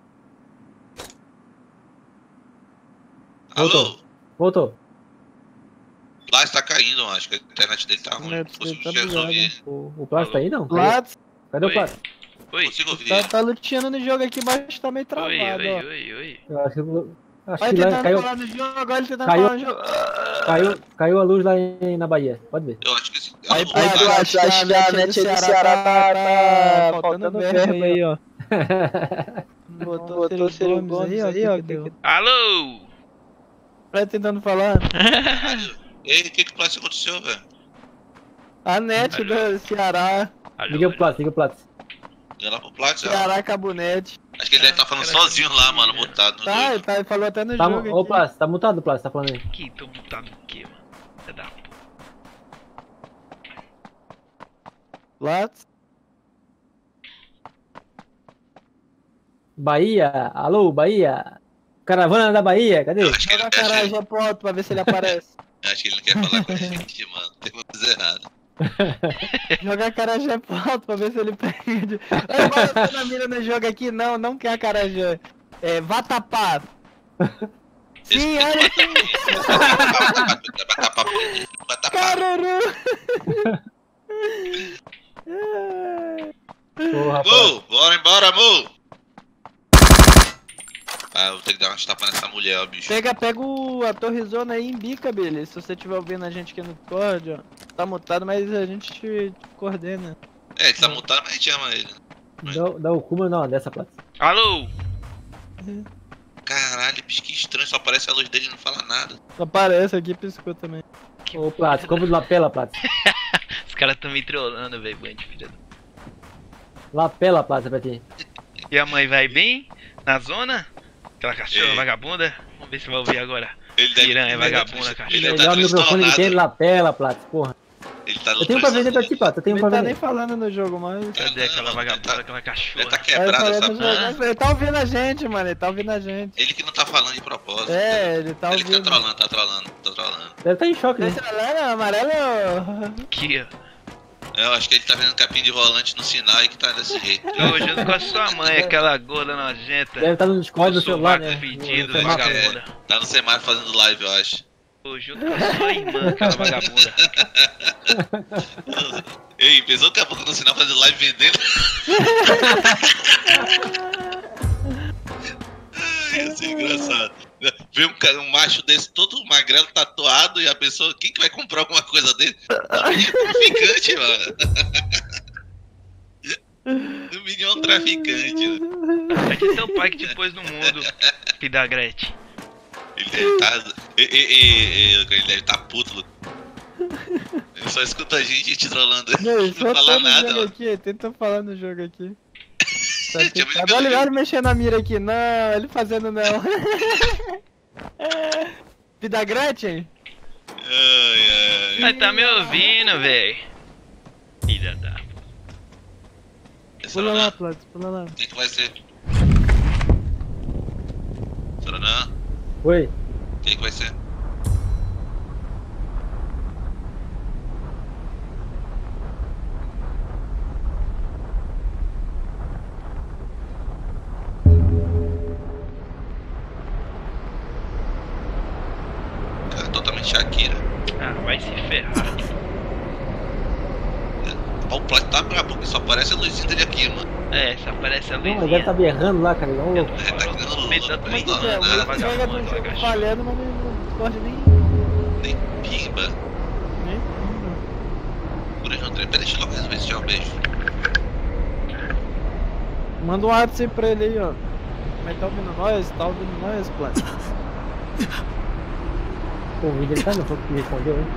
Speaker 9: Alô?
Speaker 3: Voltou.
Speaker 9: Lá está caindo, acho que a internet dele tá ruim.
Speaker 1: Internet dele tá
Speaker 9: Consigo
Speaker 1: bugada.
Speaker 9: ouvir.
Speaker 3: O Plástico tá aí não?
Speaker 1: Platz,
Speaker 3: Cadê o
Speaker 2: Oi.
Speaker 3: Plástico?
Speaker 2: Oi,
Speaker 9: Consigo ouvir.
Speaker 1: tá luteando no jogo aqui, mas tá meio travado, ó.
Speaker 2: oi.
Speaker 3: Eu acho
Speaker 1: Vai
Speaker 3: que lá
Speaker 1: tentando
Speaker 3: caiu,
Speaker 1: falar no jogo, agora ele tentando
Speaker 3: Caiu.
Speaker 1: falar no jogo.
Speaker 3: caiu a luz lá na Bahia. Pode ver.
Speaker 9: Eu acho que sim.
Speaker 1: Aí,
Speaker 9: Alô?
Speaker 1: Platz, eu acho que a net do Ceará tá faltando verbo aí, ó. Botou o Ciro Gomes aí, ó. Que
Speaker 2: Alô?
Speaker 1: tá tentando falar.
Speaker 9: Ei, o que que Plástico aconteceu, velho?
Speaker 1: A net do Ceará.
Speaker 3: Liga o Plástico, liga o Plástico.
Speaker 9: Liga lá pro Plástico.
Speaker 1: Ceará Cabonete.
Speaker 9: Acho que ele deve estar falando sozinho lá, mano, mutado no
Speaker 1: Tá,
Speaker 9: doido.
Speaker 1: ele falou até no
Speaker 3: Tá,
Speaker 1: jogo
Speaker 3: ô
Speaker 1: aqui.
Speaker 3: Plástico, tá mutado o Plástico, tá falando aí.
Speaker 2: Que tô mutado o quê, mano? Filha da p***.
Speaker 1: Platz.
Speaker 3: Bahia, alô, Bahia. Caravana da Bahia, cadê?
Speaker 1: Joga a carajé pro alto pra ver se ele aparece.
Speaker 9: Acho que ele não quer falar com a gente, mano. Tem uma coisa errada.
Speaker 1: Joga a carajé pro alto pra ver se ele prende. Agora você na mira no jogo aqui, não quer a carajé. É, vatapá. Sim, olha aqui. Caruru.
Speaker 9: Mu, bora embora, Mu. Ah, eu vou ter que dar uma tapa nessa mulher, ó, bicho.
Speaker 1: Pega a torrezona aí e embica, Billy. Se você estiver ouvindo a gente aqui no Discord, ó. Tá mutado, mas a gente te coordena.
Speaker 9: É, ele tá mutado, mas a gente ama ele.
Speaker 3: Dá o Kuma não, dessa placa.
Speaker 2: Alô?
Speaker 9: Caralho, bicho, que estranho. Só aparece a luz dele e não fala nada.
Speaker 1: Só aparece aqui, piscou também.
Speaker 3: Ô, Platz, como de lapela, Platz.
Speaker 2: Os caras tão me trollando, velho, Band, filha da...
Speaker 3: Lapela, Platz, pra ti.
Speaker 2: E a mãe vai bem? Na zona? Aquela cachorra vagabunda? Vamos ver se vai ouvir agora. Piranha, vagabunda, cachorra.
Speaker 3: Melhor microfone que tem lapela, Platz, porra.
Speaker 9: Ele tá
Speaker 3: eu tenho pra vender pra ti, Platz, eu tenho pra vender.
Speaker 1: Ele tá nem falando no jogo, mas...
Speaker 2: Cadê aquela vagabunda, aquela cachorra?
Speaker 9: Ele tá quebrado essa
Speaker 1: porra. Ele tá ouvindo a gente, mano, ele tá ouvindo a gente.
Speaker 9: Ele que não tá falando de propósito.
Speaker 1: É, ele tá ouvindo.
Speaker 9: Ele tá trolando.
Speaker 3: Deve tá em choque, né?
Speaker 1: Amarelo.
Speaker 2: Aqui, ó.
Speaker 9: Eu acho que ele tá vendo capim de rolante no sinal e que tá desse jeito.
Speaker 2: Tô junto com a sua mãe, aquela gorda nojenta.
Speaker 3: Deve estar no Discord do celular, né?
Speaker 2: Pedido, vagabunda.
Speaker 9: Tá no semáforo fazendo live, eu acho.
Speaker 2: Tô junto com a sua irmã, aquela vagabunda.
Speaker 9: Ei, pensou daqui a pouco no sinal fazendo live vendendo? Ia ser engraçado. Vê um macho desse todo magrelo, tatuado, e a pessoa, quem que vai comprar alguma coisa dele? Traficante, mano. No mínimo é um traficante.
Speaker 2: Mano. Aqui é teu pai que te pôs no mundo, filho da Gretchen.
Speaker 9: Ele deve tá... ele deve estar puto, Lu. Ele só escuta a gente te trollando.
Speaker 1: Não
Speaker 9: fala nada, mano.
Speaker 1: Aqui, tenta falar no jogo aqui. Olha ele mexendo na mira aqui, não, ele fazendo não. Vida Gretchen?
Speaker 2: Mas tá me ouvindo, véi. Filha da...
Speaker 1: Pula lá, Platz, pula lá.
Speaker 9: Quem que vai ser? Soranã?
Speaker 3: Oi.
Speaker 9: Quem que vai ser? Totalmente Shakira.
Speaker 2: Ah, vai se ferrar.
Speaker 9: Ó, o Plat tá brabo, porque só aparece a luzinha dele aqui, mano.
Speaker 2: É, só aparece a luzinha.
Speaker 3: Não, ele deve tá berrando lá, cara. Não,
Speaker 9: tá ganhando louco,
Speaker 1: Como é que é? O joga no jogo falhando, mas não pode nem
Speaker 9: pimba.
Speaker 1: Nem pimba.
Speaker 9: Por exemplo, pera, deixa eu logo resolver esse tchau, beijo.
Speaker 1: Manda um WhatsApp pra ele aí, ó. Mas tá ouvindo nós? Tá ouvindo nós, Plat?
Speaker 3: Pô, o vídeo ele tá no fogo que respondeu, hein?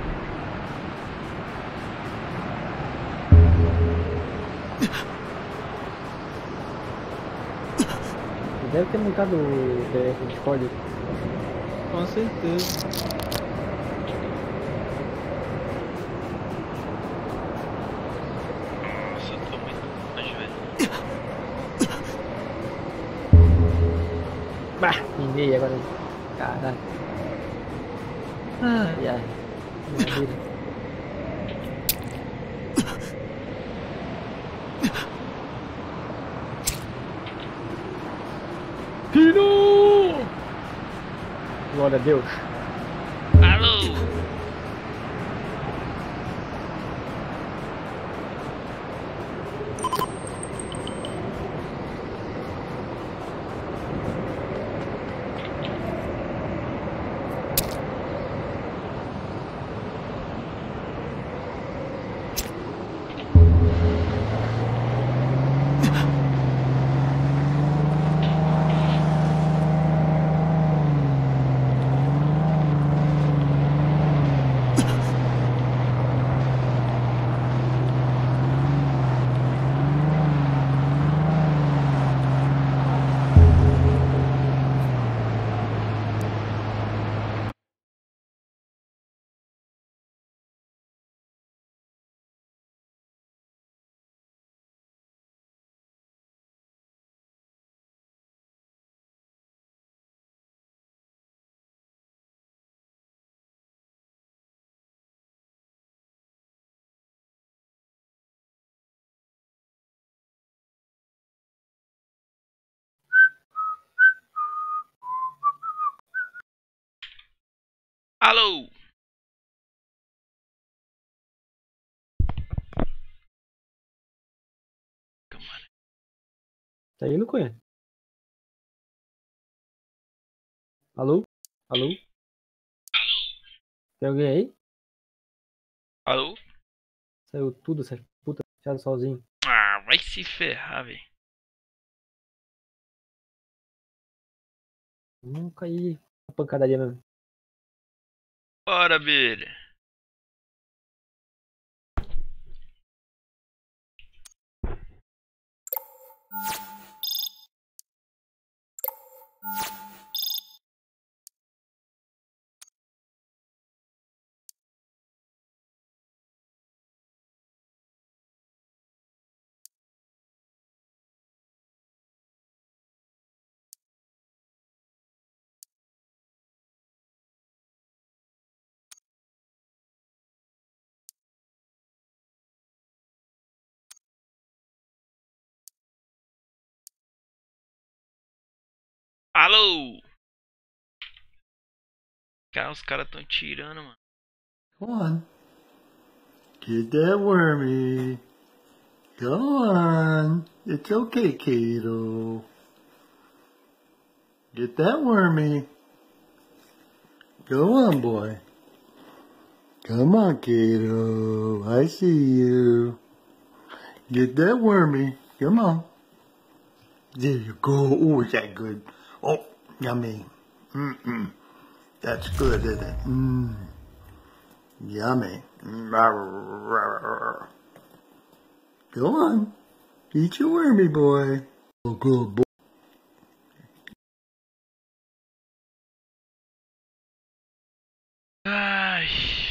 Speaker 3: Deve ter montado o Discord.
Speaker 1: Com certeza.
Speaker 2: Nossa, eu tô muito longe, velho.
Speaker 3: Bah, minei agora. Caralho. Ai, ai. Minha vida. Filho! Glória a Deus.
Speaker 2: Alô! Alô?
Speaker 3: Tá aí, Luconha? Alô? Alô? Tem alguém aí?
Speaker 2: Alô?
Speaker 3: Saiu tudo, essa puta, fechado sozinho.
Speaker 2: Ah, vai se ferrar, velho.
Speaker 3: Nunca aí a pancadaria mesmo.
Speaker 2: Bora, Billy. Alô? Cara, os caras tão tirando, mano.
Speaker 10: Come on. Get that wormy. Go on. It's okay, Kato. Get that wormy. Go on, boy. Come on, Kato. I see you. Get that wormy. Come on. There you go. Oh, is that good? Oh, yummy. Mm-mm. That's good, isn't it? Mmm. Yummy. Go on. Eat your wormy, boy. Oh, good boy.
Speaker 2: Ai.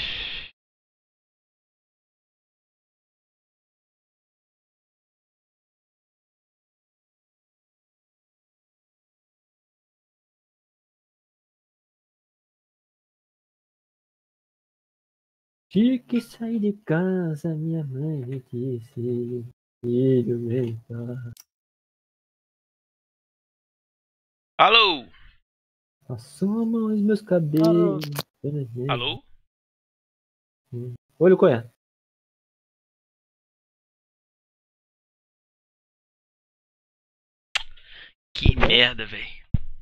Speaker 3: Tive que sair de casa, minha mãe me disse. Filho, vem cá.
Speaker 2: Alô?
Speaker 3: Passou a mão nos meus cabelos.
Speaker 2: Alô?
Speaker 3: Oi, Luconha.
Speaker 2: Que merda, velho.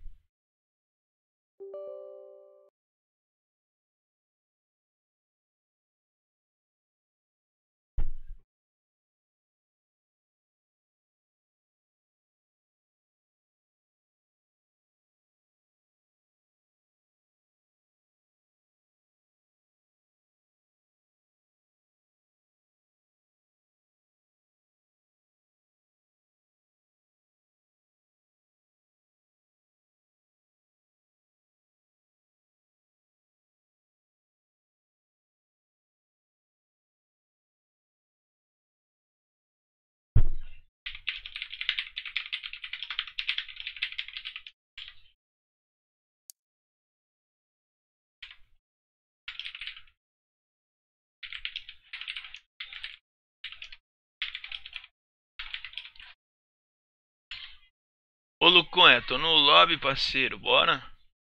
Speaker 2: Ô, Luconha, tô no lobby, parceiro. Bora?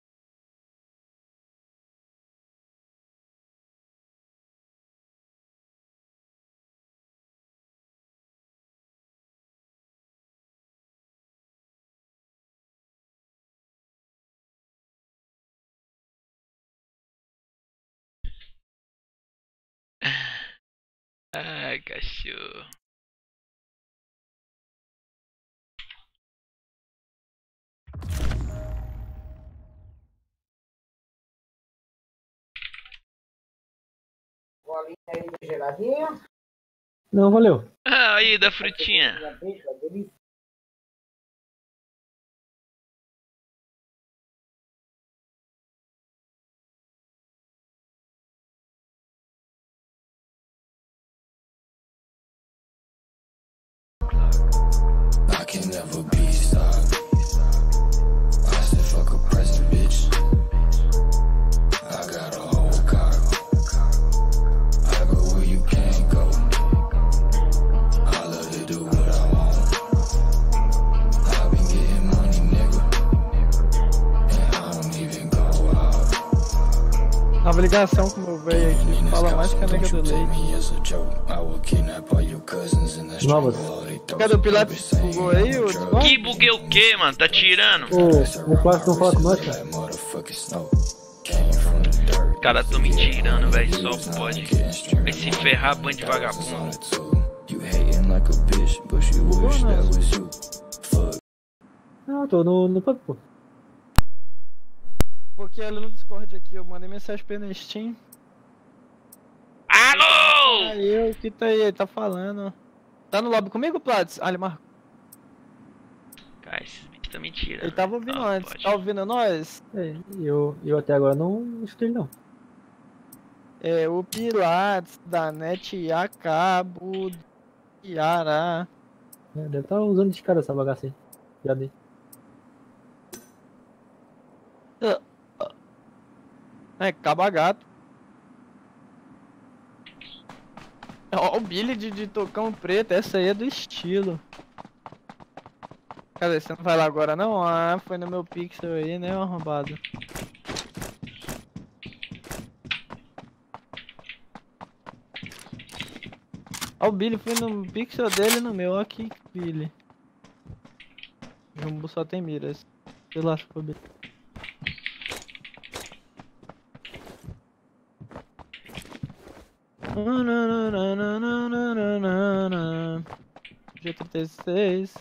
Speaker 2: Ai, cachorro.
Speaker 11: Bolinha aí geladinha?
Speaker 3: Não, valeu.
Speaker 2: Ah, aí, da frutinha.
Speaker 6: I can never be stopped. I said fuck a present, bitch. I got a whole car. I go where you can't go. I love to do what I want. I've been getting money, nigga. And I don't even go out.
Speaker 1: Tava ligação com o meu velho aqui, fala mais que a nega do leite.
Speaker 3: Novas.
Speaker 1: Cadê o Pilates? Bugou aí, ô?
Speaker 2: Que buguei o que, mano? Tá tirando?
Speaker 3: O Plástico não fala com nós, cara.
Speaker 2: Os caras tão me tirando, velho. Só pode. Vai se ferrar, bando de vagabundo.
Speaker 3: Não, eu tô no pub, pô.
Speaker 1: Porque ela no Discord aqui, eu mandei mensagem pra ele no Steam.
Speaker 2: Alô!
Speaker 1: Aí eu que tá aí, ele tá falando. Tá no lobby comigo, Platts? Ah, ele marcou.
Speaker 2: Cara, esse bicho tá me tirando.
Speaker 1: Ele tava ouvindo
Speaker 2: Não,
Speaker 1: antes,
Speaker 2: pode.
Speaker 1: tá ouvindo nós?
Speaker 3: É, eu até agora não escutei ele, não.
Speaker 1: É, o Pilates, da NET a cabo, Yara.
Speaker 3: É, deve estar usando de cara essa bagaça aí. Já dei.
Speaker 1: É, caba gato. Ó, o Billy de tocão preto, essa aí é do estilo. Cadê? Você não vai lá agora não? Ah, foi no meu pixel aí, né, arrombado? Ó, o Billy foi no pixel dele e no meu, ó aqui, Billy. Jumbo só tem miras. Relaxa, pô, Billy. G36.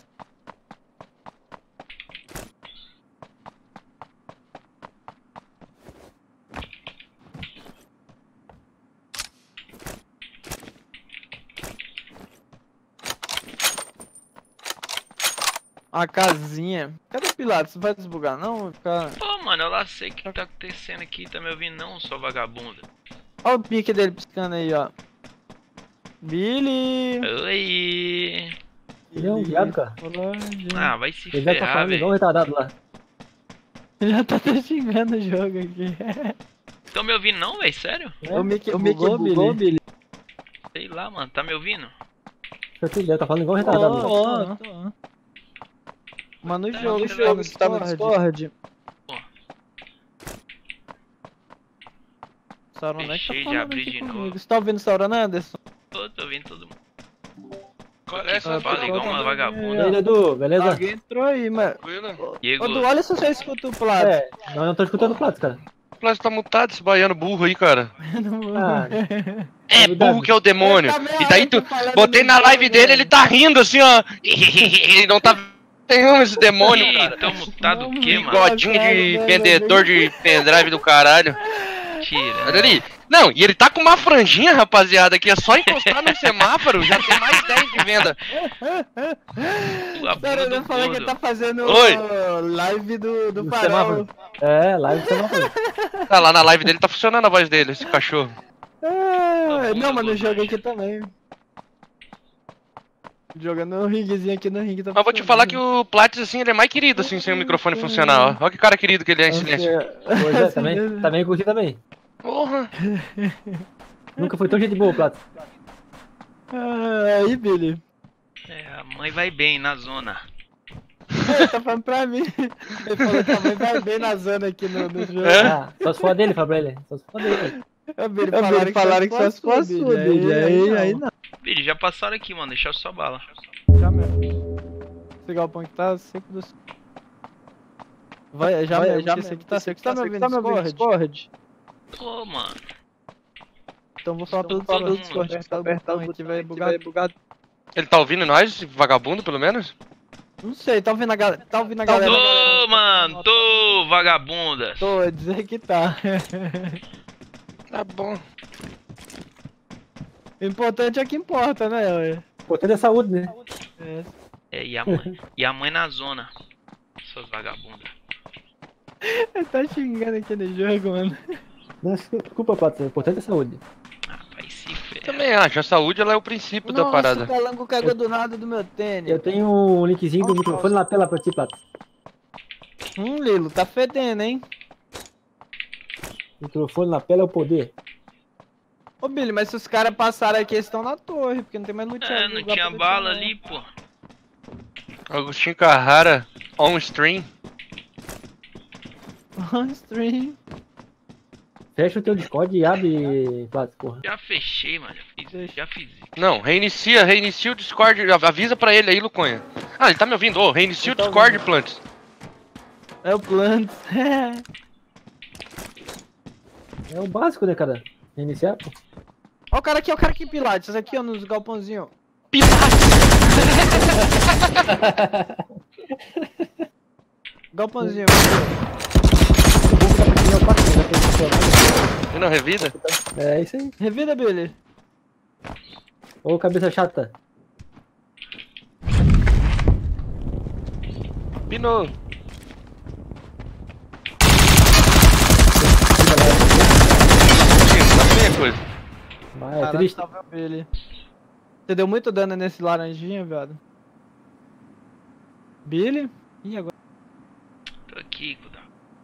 Speaker 1: A casinha. Cadê o Pilates? Não vai desbugar não? Vai ficar...
Speaker 2: Pô, mano, eu lá sei o que tá acontecendo aqui. Tá me ouvindo não, sua vagabunda?
Speaker 1: Olha o pique dele piscando aí, ó. Billy!
Speaker 2: Oi!
Speaker 3: Ele é um viado, cara.
Speaker 2: Ah, vai se
Speaker 3: Ele deve tá
Speaker 2: ferrar,
Speaker 3: falando igual um
Speaker 2: velho.
Speaker 3: retardado lá.
Speaker 1: Ele já tá até xingando o jogo aqui.
Speaker 2: Tão me ouvindo não, velho? Sério?
Speaker 1: O Mickey bugou, Billy?
Speaker 2: Sei lá, mano. Tá me ouvindo?
Speaker 3: Ele deve tá falando igual um retardado lá.
Speaker 1: Ó. Mano, o jogo tá no Discord. Sauron não é que tá
Speaker 2: Deixei de
Speaker 1: falando
Speaker 2: abrir
Speaker 1: aqui
Speaker 2: de
Speaker 1: comigo.
Speaker 2: novo.
Speaker 1: Você tá ouvindo Sauron, Anderson?
Speaker 2: Tô ouvindo todo mundo. Qual é essa? Fala igual uma
Speaker 3: E aí,
Speaker 2: vagabunda.
Speaker 3: Edu, beleza?
Speaker 1: Alguém entrou aí, mano.
Speaker 2: Diego,
Speaker 1: Ô, Du, olha se você escuta o Plato.
Speaker 3: É, não, eu não tô escutando o Plato, cara.
Speaker 11: O Plástico tá mutado, esse baiano burro aí, cara.
Speaker 3: Ah,
Speaker 11: É burro que é o demônio.
Speaker 1: Ele tá
Speaker 11: E daí tu.
Speaker 1: meio falando
Speaker 11: Botei na
Speaker 1: no
Speaker 11: live
Speaker 1: jogo,
Speaker 11: dele,
Speaker 1: velho.
Speaker 11: ele tá rindo assim, ó. Ele não tá. Tem esse demônio,
Speaker 2: Ih,
Speaker 11: cara.
Speaker 2: tão mutado o quê, mano?
Speaker 11: Bigodinho de vendedor de pendrive do caralho.
Speaker 2: Tira.
Speaker 11: Olha ali. Não, e ele tá com uma franjinha, rapaziada, que é só encostar no semáforo, já tem mais 10 de venda.
Speaker 2: A bunda
Speaker 1: Cara,
Speaker 2: do
Speaker 1: eu falei que ele
Speaker 2: gordo.
Speaker 1: tá fazendo
Speaker 11: Oi.
Speaker 1: live do
Speaker 3: no
Speaker 1: farol.
Speaker 3: semáforo. É, live do semáforo.
Speaker 11: Tá lá na live dele, tá funcionando a voz dele, esse cachorro.
Speaker 1: Não, mas no jogo aqui também. Jogando um ringuezinho aqui no ringue tá
Speaker 11: Mas vou te falar que o Platts, assim, ele é mais querido, assim, sem o microfone funcionar, ó. Olha que cara querido que ele é em silêncio.
Speaker 3: Pois é, também curti também.
Speaker 11: Porra.
Speaker 3: Nunca foi tão gente boa o Plato.
Speaker 1: Aí, Billy.
Speaker 2: É, a mãe vai bem na zona.
Speaker 1: Ele tá falando pra mim. Ele falou que a mãe vai bem na zona aqui no jogo.
Speaker 3: Ah, só se for dele, fala pra ele. Só se for dele.
Speaker 1: Billy, falaram que só se for a sua, Billy. Aí não.
Speaker 2: Billy, já passaram aqui, mano. Deixa só bala.
Speaker 1: Já mesmo. Esse galpão que tá seco do... Vai, já mesmo, esse aqui tá seco. Você tá me ouvindo no Discord?
Speaker 2: Pô, mano.
Speaker 1: Então vou falar pelo
Speaker 2: todo mundo.
Speaker 1: Discord. Apertar o botão aqui, vai bugar.
Speaker 11: Ele tá ouvindo nós, esse vagabundo, pelo menos?
Speaker 1: Não sei, tá ouvindo a galera? Tá ouvindo a galera?
Speaker 2: Tô, mano. Tô, vagabunda.
Speaker 1: Tô, dizer que tá.
Speaker 11: Tá bom.
Speaker 1: O importante é que importa, né, ué?
Speaker 3: O importante é saúde, né?
Speaker 2: É, e a mãe? E a mãe na zona. Suas vagabundas.
Speaker 1: Ele tá xingando aqui no jogo, mano.
Speaker 3: Não, desculpa, Plato. O importante é saúde.
Speaker 2: Ah, vai se ferrar.
Speaker 11: Também acho, a saúde ela é o princípio da parada.
Speaker 1: O calango cagou do nada do meu tênis.
Speaker 3: Eu tenho um linkzinho do microfone na tela pra ti, Plato.
Speaker 1: Lilo, tá fedendo, hein?
Speaker 3: Microfone na tela é o poder.
Speaker 1: Ô, Billy, mas se os caras passaram aqui, eles estão na torre, porque não tem mais loot
Speaker 2: É, não tinha bala ali, pô.
Speaker 11: Agostinho Carrara, on stream.
Speaker 1: On stream.
Speaker 3: Fecha o teu Discord e abre, Vlad, porra.
Speaker 2: Já fechei, mano. Já fiz isso.
Speaker 11: Não, reinicia o Discord. Avisa pra ele aí, Luconha. Ah, ele tá me ouvindo. Ô, reinicia o Discord, Plants.
Speaker 1: É o Plants.
Speaker 3: É o básico, né, cara? Reiniciar, pô.
Speaker 1: Ó o cara aqui, Pilates. Aqui, ó, nos galpãozinhos. Galpãozinho.
Speaker 11: E não revida?
Speaker 3: É isso aí.
Speaker 1: Revida, Billy.
Speaker 3: Ô, cabeça chata.
Speaker 11: Pinou. Coisa.
Speaker 3: Vai, é triste.
Speaker 1: Billy. Você deu muito dano nesse laranjinha, viado. Billy? Ih, agora.
Speaker 2: Tô aqui, Kudá.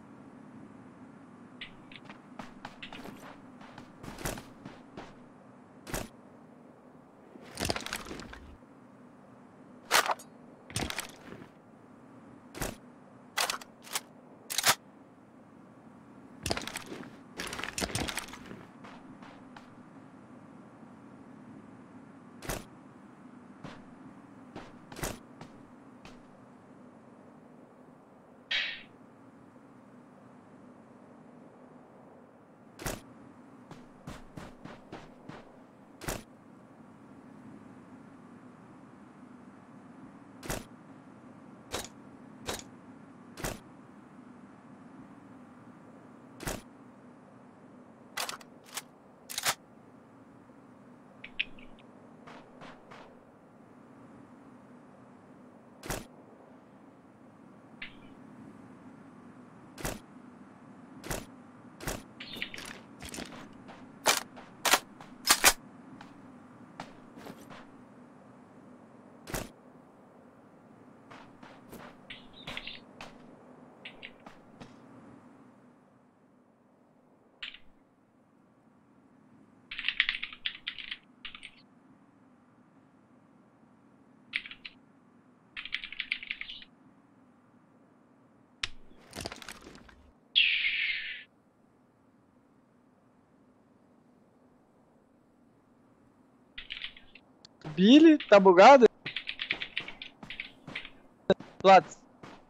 Speaker 1: Billy, tá bugado? Platz.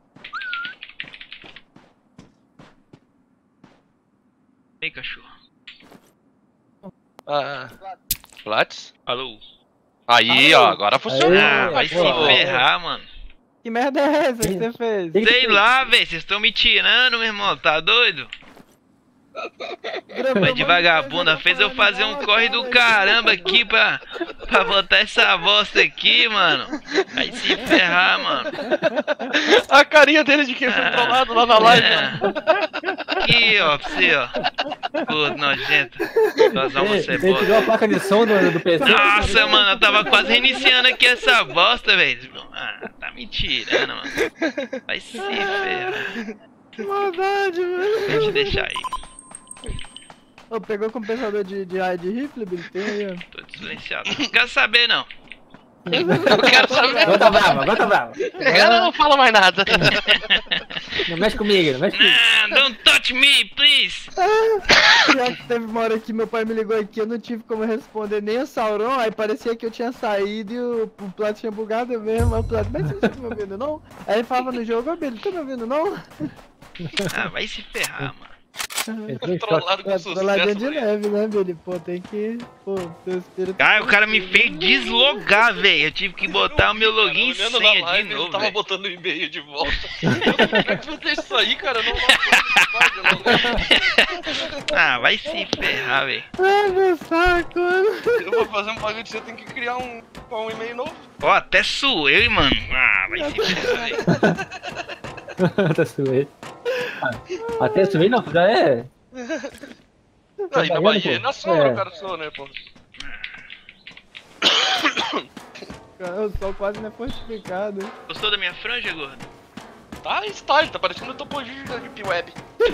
Speaker 2: Ei, cachorro.
Speaker 11: Platz?
Speaker 2: Alô?
Speaker 11: Aí, ó, agora funcionou.
Speaker 2: Ah, vai se ferrar, mano.
Speaker 1: Que merda é essa que você fez?
Speaker 2: Sei lá, velho, vocês estão me tirando, meu irmão, tá doido? Mas de vagabunda fez eu fazer um corre do caramba aqui pra botar essa bosta aqui, mano. Vai se ferrar, mano.
Speaker 11: A carinha dele de quem foi trollado lá na live.
Speaker 2: Aqui, ó, pra você, ó. Pô, nojento.
Speaker 3: Você tirou a placa de som do PC?
Speaker 2: Nossa, mano, eu tava quase reiniciando aqui essa bosta, velho. Ah, tá me tirando, mano. Vai se ferrar.
Speaker 1: Que maldade, velho.
Speaker 2: Vou te deixar aí.
Speaker 1: Ô, pegou o compensador de rifle, Billy? Tem aí, ó.
Speaker 2: Tô silenciado. Não quero saber, não.
Speaker 11: Eu quero saber.
Speaker 3: Agora tá bravo, agora tá bravo.
Speaker 11: Agora não fala mais nada.
Speaker 3: Não mexe comigo, não mexe comigo.
Speaker 2: Nah, don't touch me, please.
Speaker 1: Já que teve uma hora que meu pai me ligou aqui, eu não tive como responder nem o Sauron, aí parecia que eu tinha saído e o Plato tinha bugado mesmo. Aí o Plato, mas você não tá me ouvindo, não? Aí ele falava no jogo, ô Billy, tá me ouvindo, não?
Speaker 2: Ah, vai se ferrar, mano.
Speaker 11: Trollado com sucesso,
Speaker 1: Trolladinha de leve, né, Billy? Pô, tem que... Pô, teu espírito...
Speaker 2: Ah, o cara me fez deslogar, velho. Eu tive que botar o meu login e senha de novo,
Speaker 11: ele tava
Speaker 2: velho.
Speaker 11: botando o e-mail de volta. Como é que vai ter isso aí, cara? Eu não
Speaker 2: Ah, vai se ferrar, velho.
Speaker 1: Ai, meu saco, mano.
Speaker 11: Eu vou fazer um bagulho de você, tem que criar um e-mail novo.
Speaker 2: Ó, até suei, mano. Ah, vai se ferrar, velho.
Speaker 3: Até suei. Até suei não, já é.
Speaker 11: Aí na Bahia é na sombra, o cara sou, né, pô?
Speaker 1: O sol quase não é fortificado.
Speaker 2: Gostou da minha franja, gordo?
Speaker 11: Tá style, tá parecendo o Topo Gigante de P-Web.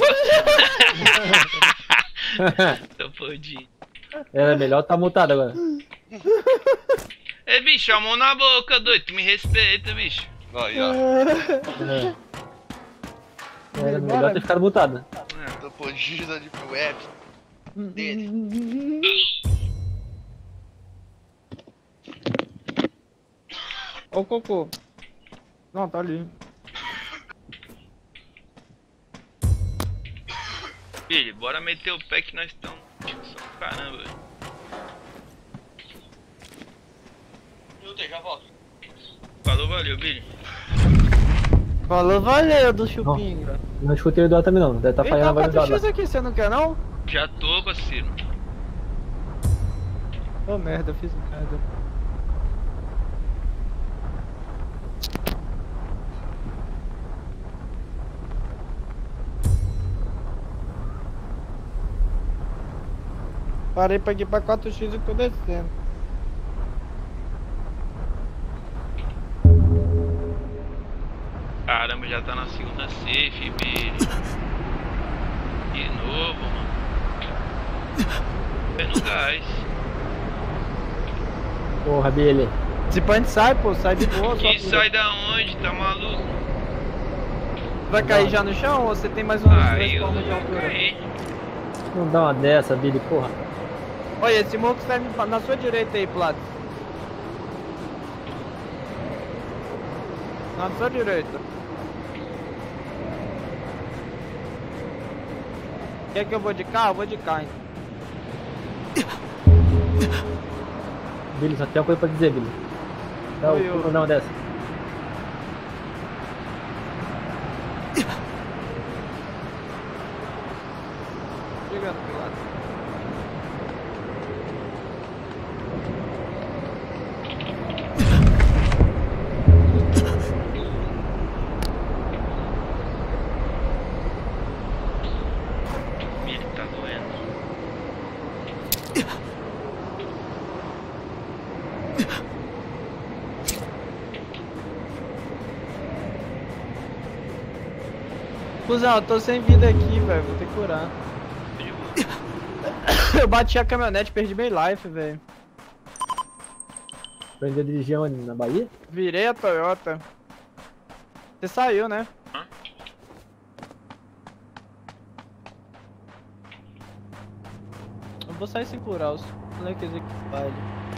Speaker 2: Topo G.
Speaker 3: Era melhor tá mutado agora.
Speaker 2: Ei, bicho, a mão na boca, doido. Tu me respeita, bicho.
Speaker 11: Aí, ó.
Speaker 3: Era melhor ter ficado mutado.
Speaker 11: Topo Gigante de P-Web.
Speaker 1: Ó o cocô. Não, tá ali.
Speaker 2: Filho, bora meter o pé que nós estamos. Caramba, velho. Eu já volto. Falou, valeu, Billy.
Speaker 1: Falou, valeu do chupinho.
Speaker 3: Não escutei o Eduardo também não, deve tá falhando a voz do Eduardo.
Speaker 1: aqui, você não quer não?
Speaker 2: Já tô, parceiro.
Speaker 1: Ô merda, eu fiz merda. Parei pra aqui pra 4x e tô descendo.
Speaker 2: Caramba, já tá na segunda safe, Billy. De novo, mano. Pé no gás.
Speaker 3: Porra, Billy.
Speaker 1: Se pode sai, pô, sai de boa.
Speaker 2: E sai da onde? Tá maluco?
Speaker 1: Vai cair já no chão ou você tem mais uns 2 palmos de altura?
Speaker 3: Não dá uma dessa, Billy, porra.
Speaker 1: Olha, esse morro que está na sua direita aí, Plato. Na sua direita. Quer que eu vou de carro? Eu vou de carro, então.
Speaker 3: Billy, só tem uma coisa pra dizer, Billy. Dá o não dessa.
Speaker 1: Chegando, Pilato.
Speaker 2: Ele tá doendo.
Speaker 1: Cusão, eu tô sem vida aqui, velho. Vou ter que curar. Eu bati a caminhonete, perdi meio life, velho.
Speaker 3: Aprendeu a dirigir onde? Na Bahia?
Speaker 1: Virei a Toyota. Você saiu, né?
Speaker 2: Hã?
Speaker 1: Eu vou sair sem curar os moleques aqui, vale.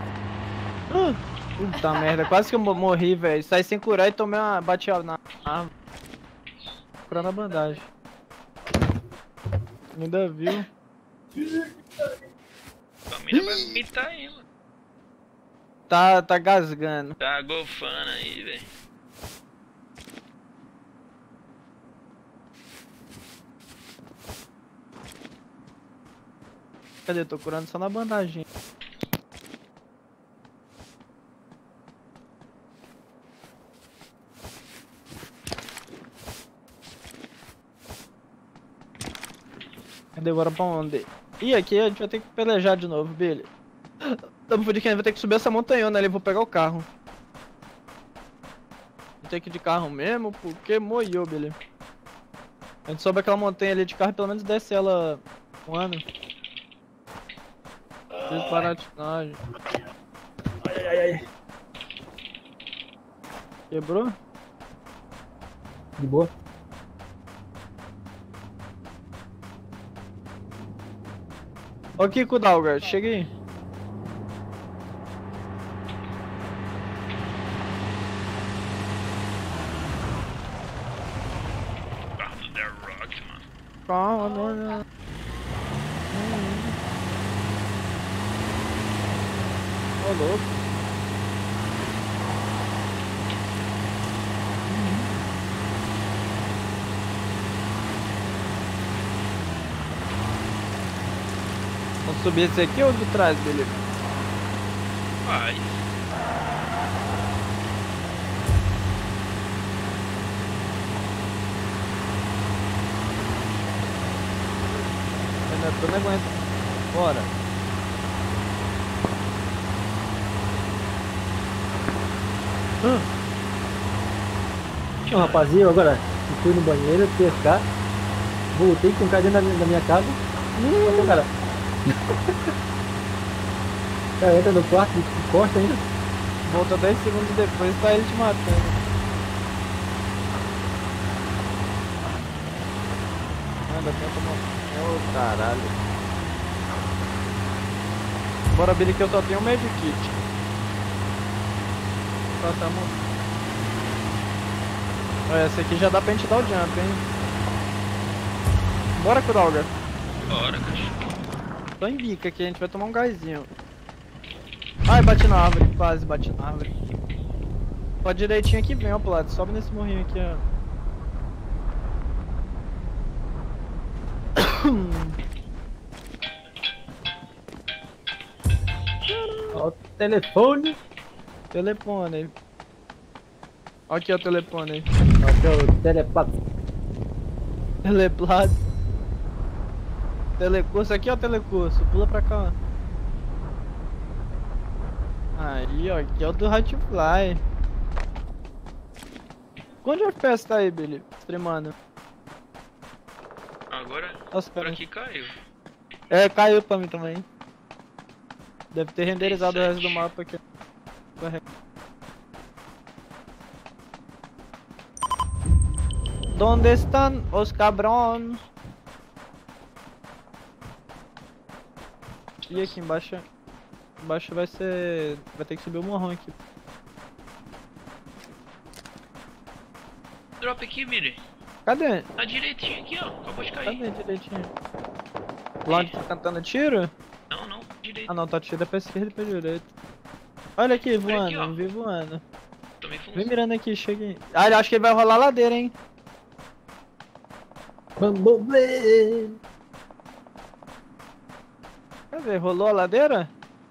Speaker 1: Puta merda, quase que eu morri, velho. Saí sem curar e tomei uma. Bati na árvore. Curando a bandagem. Ainda viu?
Speaker 2: Família vai vomitar aí, mano.
Speaker 1: Tá gasgando.
Speaker 2: Tá golfando aí, velho.
Speaker 1: Cadê? Eu tô curando só na bandagem. Cadê agora pra onde? Ih, aqui a gente vai ter que pelejar de novo, Billy. Tamo fudido que a gente vai ter que subir essa montanhona ali, vou pegar o carro. Vou ter que ir de carro mesmo, porque moiou, Billy. A gente sobe aquela montanha ali de carro e pelo menos desce ela um ano. Desbaratinagem.
Speaker 3: Ai.
Speaker 1: Quebrou?
Speaker 3: De boa.
Speaker 1: Ô Kiko Dalgar, chega aí.
Speaker 2: Carro do The Rock, mano.
Speaker 1: Calma, Ô louco. Vamos subir esse aqui ou de trás, beleza?
Speaker 2: Vai.
Speaker 1: Eu não aguento. Bora.
Speaker 3: Tinha um rapazinho agora, fui no banheiro, pescar, voltei com o cara dentro da minha casa. Olha o cara. O cara entra no quarto, encosta ainda.
Speaker 1: Volta 10 segundos depois, tá ele te matando. Anda, tenta matar. Ô caralho. Bora, Billy, que eu só tenho um medkit. Passamos. Olha, essa aqui já dá pra gente dar o jump, hein? Bora, Kudalga.
Speaker 2: Bora, cachorro.
Speaker 1: Tô em bica aqui, a gente vai tomar um gásinho. Ai, bati na árvore, quase bati na árvore. Ó, direitinho aqui vem, ó, pro lado. Sobe nesse morrinho aqui, ó.
Speaker 3: Ó, o telefone.
Speaker 1: Telefone. Ó aqui, ó, o telefone.
Speaker 3: Aqui, ó, o telepato.
Speaker 1: Teleplato. Telecurso, aqui, ó, telecurso. Pula pra cá, ó. Aí, ó, aqui é o do Hotfly. Quanto FPS tá aí, Billy? Streamando.
Speaker 2: Agora,
Speaker 1: Nossa,
Speaker 2: por
Speaker 1: pera
Speaker 2: aqui caiu.
Speaker 1: É, caiu pra mim também. Deve ter renderizado o resto do mapa aqui. Donde estão os cabrões? E aqui embaixo? Embaixo vai ser... vai ter que subir o morrão aqui.
Speaker 2: Drop aqui, Billy.
Speaker 1: Cadê?
Speaker 2: Tá direitinho aqui, ó. Acabou de cair.
Speaker 1: Cadê direitinho? Lá onde tá cantando tiro?
Speaker 2: Não, não. Direito.
Speaker 1: Ah não, tá tiro é pra esquerda e pra direita. Olha aqui, voando,
Speaker 2: aqui, ó.
Speaker 1: vi voando.
Speaker 2: Tomei função.
Speaker 1: Vem mirando aqui, chega aí. Ah, acho que ele vai rolar a ladeira, hein?
Speaker 3: Bumblebee.
Speaker 1: Cadê? Rolou a ladeira?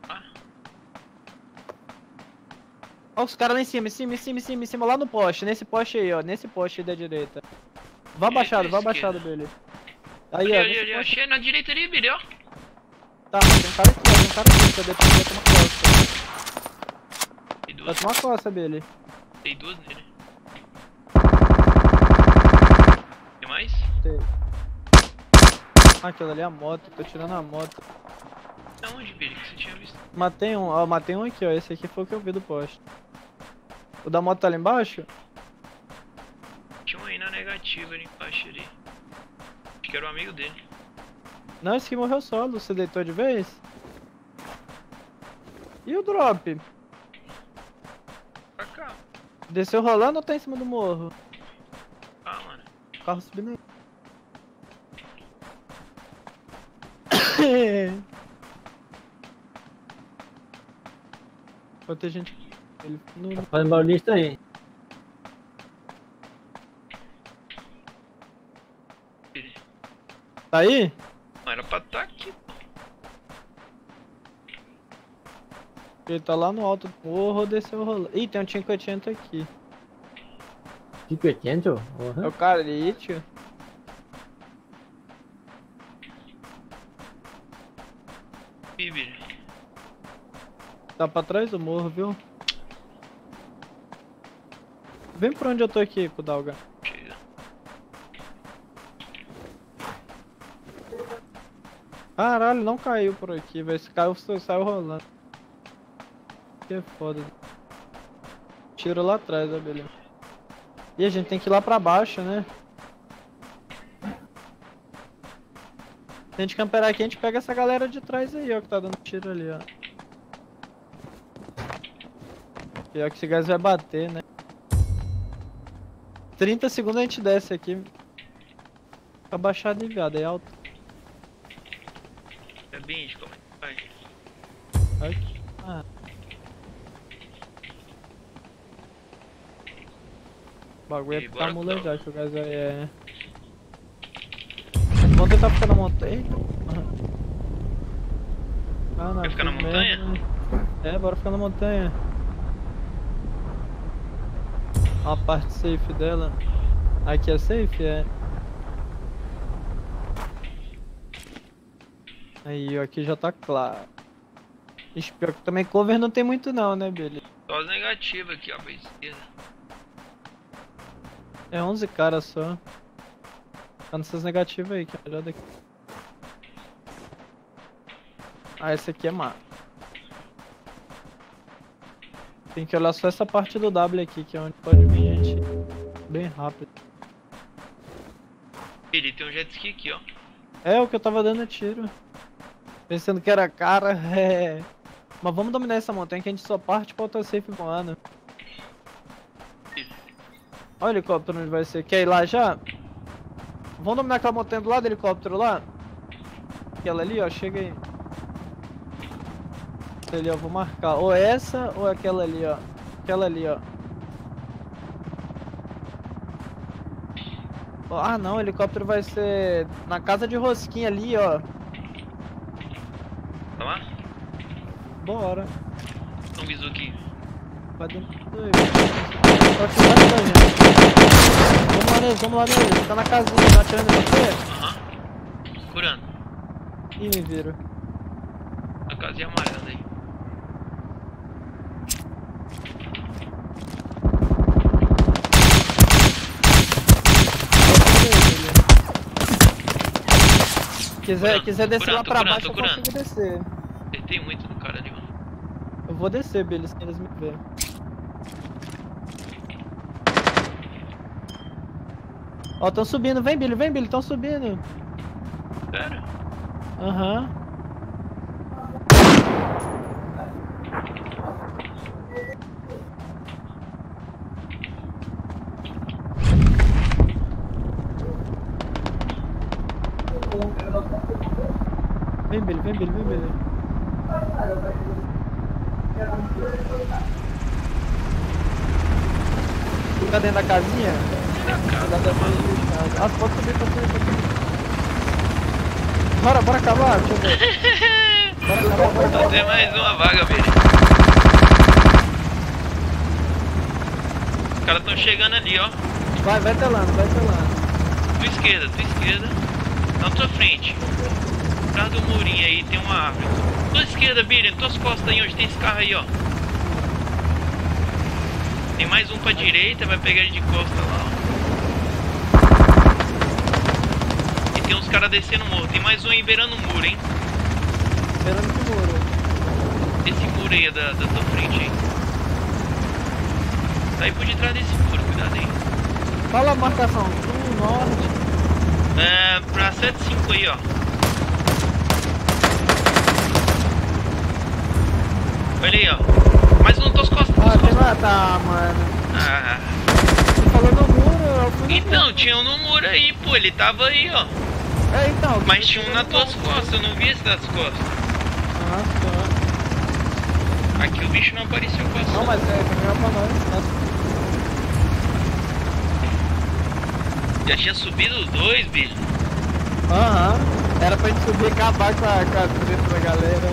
Speaker 1: Ó os caras lá em cima, em cima, lá no poste, nesse poste aí, ó, nesse poste aí da direita. Vá abaixado, Billy. Aí, ó,
Speaker 2: Ali, achei na direita ali, Billy, ó.
Speaker 1: Tá, mas tem um cara aqui, ó, que eu depois vai tomar costa.
Speaker 2: Tem duas.
Speaker 1: Vai tomar costa, Billy.
Speaker 2: Tem duas nele. Tem mais?
Speaker 1: Tem. Ah, aquilo ali é a moto, tô tirando a moto.
Speaker 2: Da onde, Billy, que você tinha visto?
Speaker 1: Matei um, ó, matei um aqui, ó, esse aqui foi o que eu vi do poste. O da moto tá ali embaixo?
Speaker 2: Tinha um aí na negativa ali embaixo ali. Acho que era o amigo dele.
Speaker 1: Não, esse aqui morreu solo, você deitou de vez? E o drop?
Speaker 2: Pra cá.
Speaker 1: Desceu rolando ou tá em cima do morro?
Speaker 2: Ah, mano.
Speaker 1: O carro subindo aí. Pode ter gente. Ele não...
Speaker 3: Fazendo barulho estranho.
Speaker 1: Tá aí?
Speaker 2: Não era pra estar aqui.
Speaker 1: Ele tá lá no alto do morro ou desceu rolando. Ih, tem um 500 aqui.
Speaker 3: 500?
Speaker 1: É o Carite.
Speaker 2: Billy.
Speaker 1: Tá pra trás do morro, viu? Vem pra onde eu tô aqui, Kudalga.
Speaker 2: Chega.
Speaker 1: Caralho, não caiu por aqui, velho. Se caiu, saiu rolando. Que é foda. Tiro lá atrás, ó, beleza. E a gente tem que ir lá pra baixo, né? Se a gente camperar aqui, a gente pega essa galera de trás aí, ó, que tá dando tiro ali, ó. Pior que esse gás vai bater, né? 30 segundos a gente desce aqui. Fica baixado, enviado, é alto.
Speaker 2: É bem, como é que vai?
Speaker 1: Aqui. Ah. O bagulho é ficar molejado, que o gás aí é... Vamos tentar ficar na montanha. Ah, não.
Speaker 2: Quer ficar na montanha?
Speaker 1: É, bora ficar na montanha. A parte safe dela. Aqui é safe? É. Aí, ó, aqui já tá claro. Espero que também cover não tem muito não, né, Billy?
Speaker 2: Só as negativas aqui, ó, pra esquerda.
Speaker 1: É 11 caras só. Tá nessas negativas aí, que é melhor daqui. Ah, esse aqui é má. Tem que olhar só essa parte do W aqui, que é onde pode vir gente bem rápido.
Speaker 2: Ele tem um jet ski aqui, ó.
Speaker 1: É o que eu tava dando tiro. Pensando que era cara, é... Mas vamos dominar essa montanha que a gente só parte pra autosafe voando. Olha o helicóptero onde vai ser. Quer ir lá já? Vamos dominar aquela montanha do lado do helicóptero lá? Aquela ali, ó, chega aí. Essa ali, ó, vou marcar. Ou essa ou aquela ali, ó. Aquela ali, ó. Ah não, o helicóptero vai ser na casa de rosquinha ali, ó.
Speaker 2: Tá lá?
Speaker 1: Bora.
Speaker 2: Então visu aqui.
Speaker 1: Vai dentro do... Vamos lá neles. Tá na casinha, tá atirando em você?
Speaker 2: Aham. Curando.
Speaker 1: Ih, me viram.
Speaker 2: A casinha amarela aí.
Speaker 1: Quiser descer lá pra baixo, eu
Speaker 2: curando.
Speaker 1: consigo descer.
Speaker 2: Acertei muito do cara ali, mano.
Speaker 1: Eu vou descer, Billy, se eles me verem. Ó, tão subindo, vem Billy, tão subindo.
Speaker 2: Sério?
Speaker 1: Aham. Vem Billy. Tá dentro da casinha? Ah, pode subir. Bora acabar, deixa eu ver. Bora acabar.
Speaker 2: Tem mais uma vaga, velho. Os caras tão chegando ali, ó.
Speaker 1: Vai telando.
Speaker 2: Tua esquerda. Na tua frente. Atrás do murinho aí tem uma árvore. Tua esquerda, Billy, tuas costas aí onde tem esse carro aí, ó. Tem mais um pra direita, vai pegar ele de costa lá, ó. E tem uns caras descendo o morro. Tem mais um aí beirando o muro, hein.
Speaker 1: Beirando o muro.
Speaker 2: Esse muro aí é da tua frente aí. Tá aí por detrás desse muro, cuidado aí.
Speaker 1: Fala a marcação. Norte.
Speaker 2: É, pra 75 aí, ó. Olha aí, ó. Mais um nas tuas costas.
Speaker 1: Tem lá, tá, mano.
Speaker 2: Ah.
Speaker 1: Você falou no muro, eu fui no
Speaker 2: Então,
Speaker 1: muro.
Speaker 2: tinha um no muro aí, pô. Ele tava aí, ó.
Speaker 1: É, então.
Speaker 2: Mas tinha um nas tuas costas, eu não vi esse das costas.
Speaker 1: Ah,
Speaker 2: Aqui o bicho não apareceu com a
Speaker 1: não, mas é melhor pra nós.
Speaker 2: Já tinha subido 2, bicho.
Speaker 1: Aham. Era pra gente subir e acabar com a treta da galera.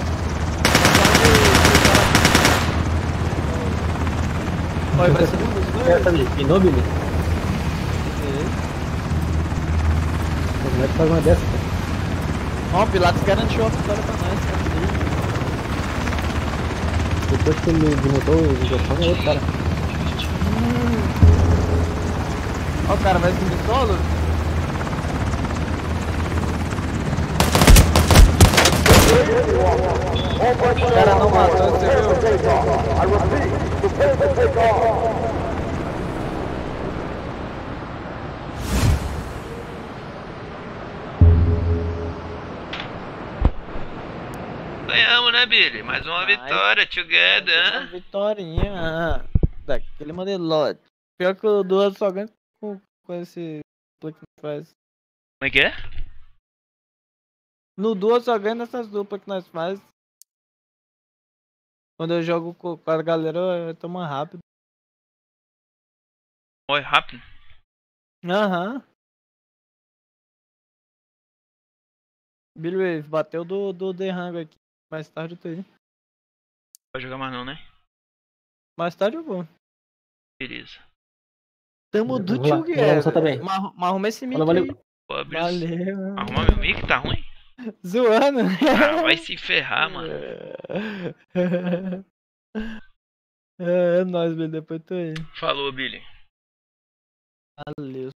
Speaker 1: Olha, vai subir os dois.
Speaker 3: Pinou, Billy? Como é que faz uma dessa, cara?
Speaker 1: Ó, o Pilatos garantiu a vitória pra nós, cara.
Speaker 3: Depois que ele desmontou o injeção, é outro cara.
Speaker 1: Ó, o cara vai subir solo? O cara não matou, você viu?
Speaker 2: Ganhamos, né, Billy? Mais uma vitória, together.
Speaker 1: Uma vitorinha. Daquele modelote. Pior que o Duas só ganha com esse dupla que nós faz.
Speaker 2: Como é que é?
Speaker 1: No Duas só ganha nessas duplas que nós faz. Quando eu jogo com a galera, eu tomo rápido.
Speaker 2: Oi, rápido?
Speaker 1: Aham. Billy Wave, bateu do The Hunger aqui. Mais tarde eu tô aí.
Speaker 2: Vai jogar mais não, né?
Speaker 1: Mais tarde eu vou.
Speaker 2: Beleza.
Speaker 1: Tamo do
Speaker 3: Vamos lá,
Speaker 1: tio
Speaker 3: vamos lá, também.
Speaker 1: Mas arruma esse mic
Speaker 3: Valeu.
Speaker 1: aí.
Speaker 2: Pobre.
Speaker 1: Valeu.
Speaker 2: Arrumar meu mic, tá ruim?
Speaker 1: Zoando.
Speaker 2: Ah, vai se ferrar, mano.
Speaker 1: É nóis, Billy. Depois tô aí.
Speaker 2: Falou, Billy.
Speaker 1: Valeu.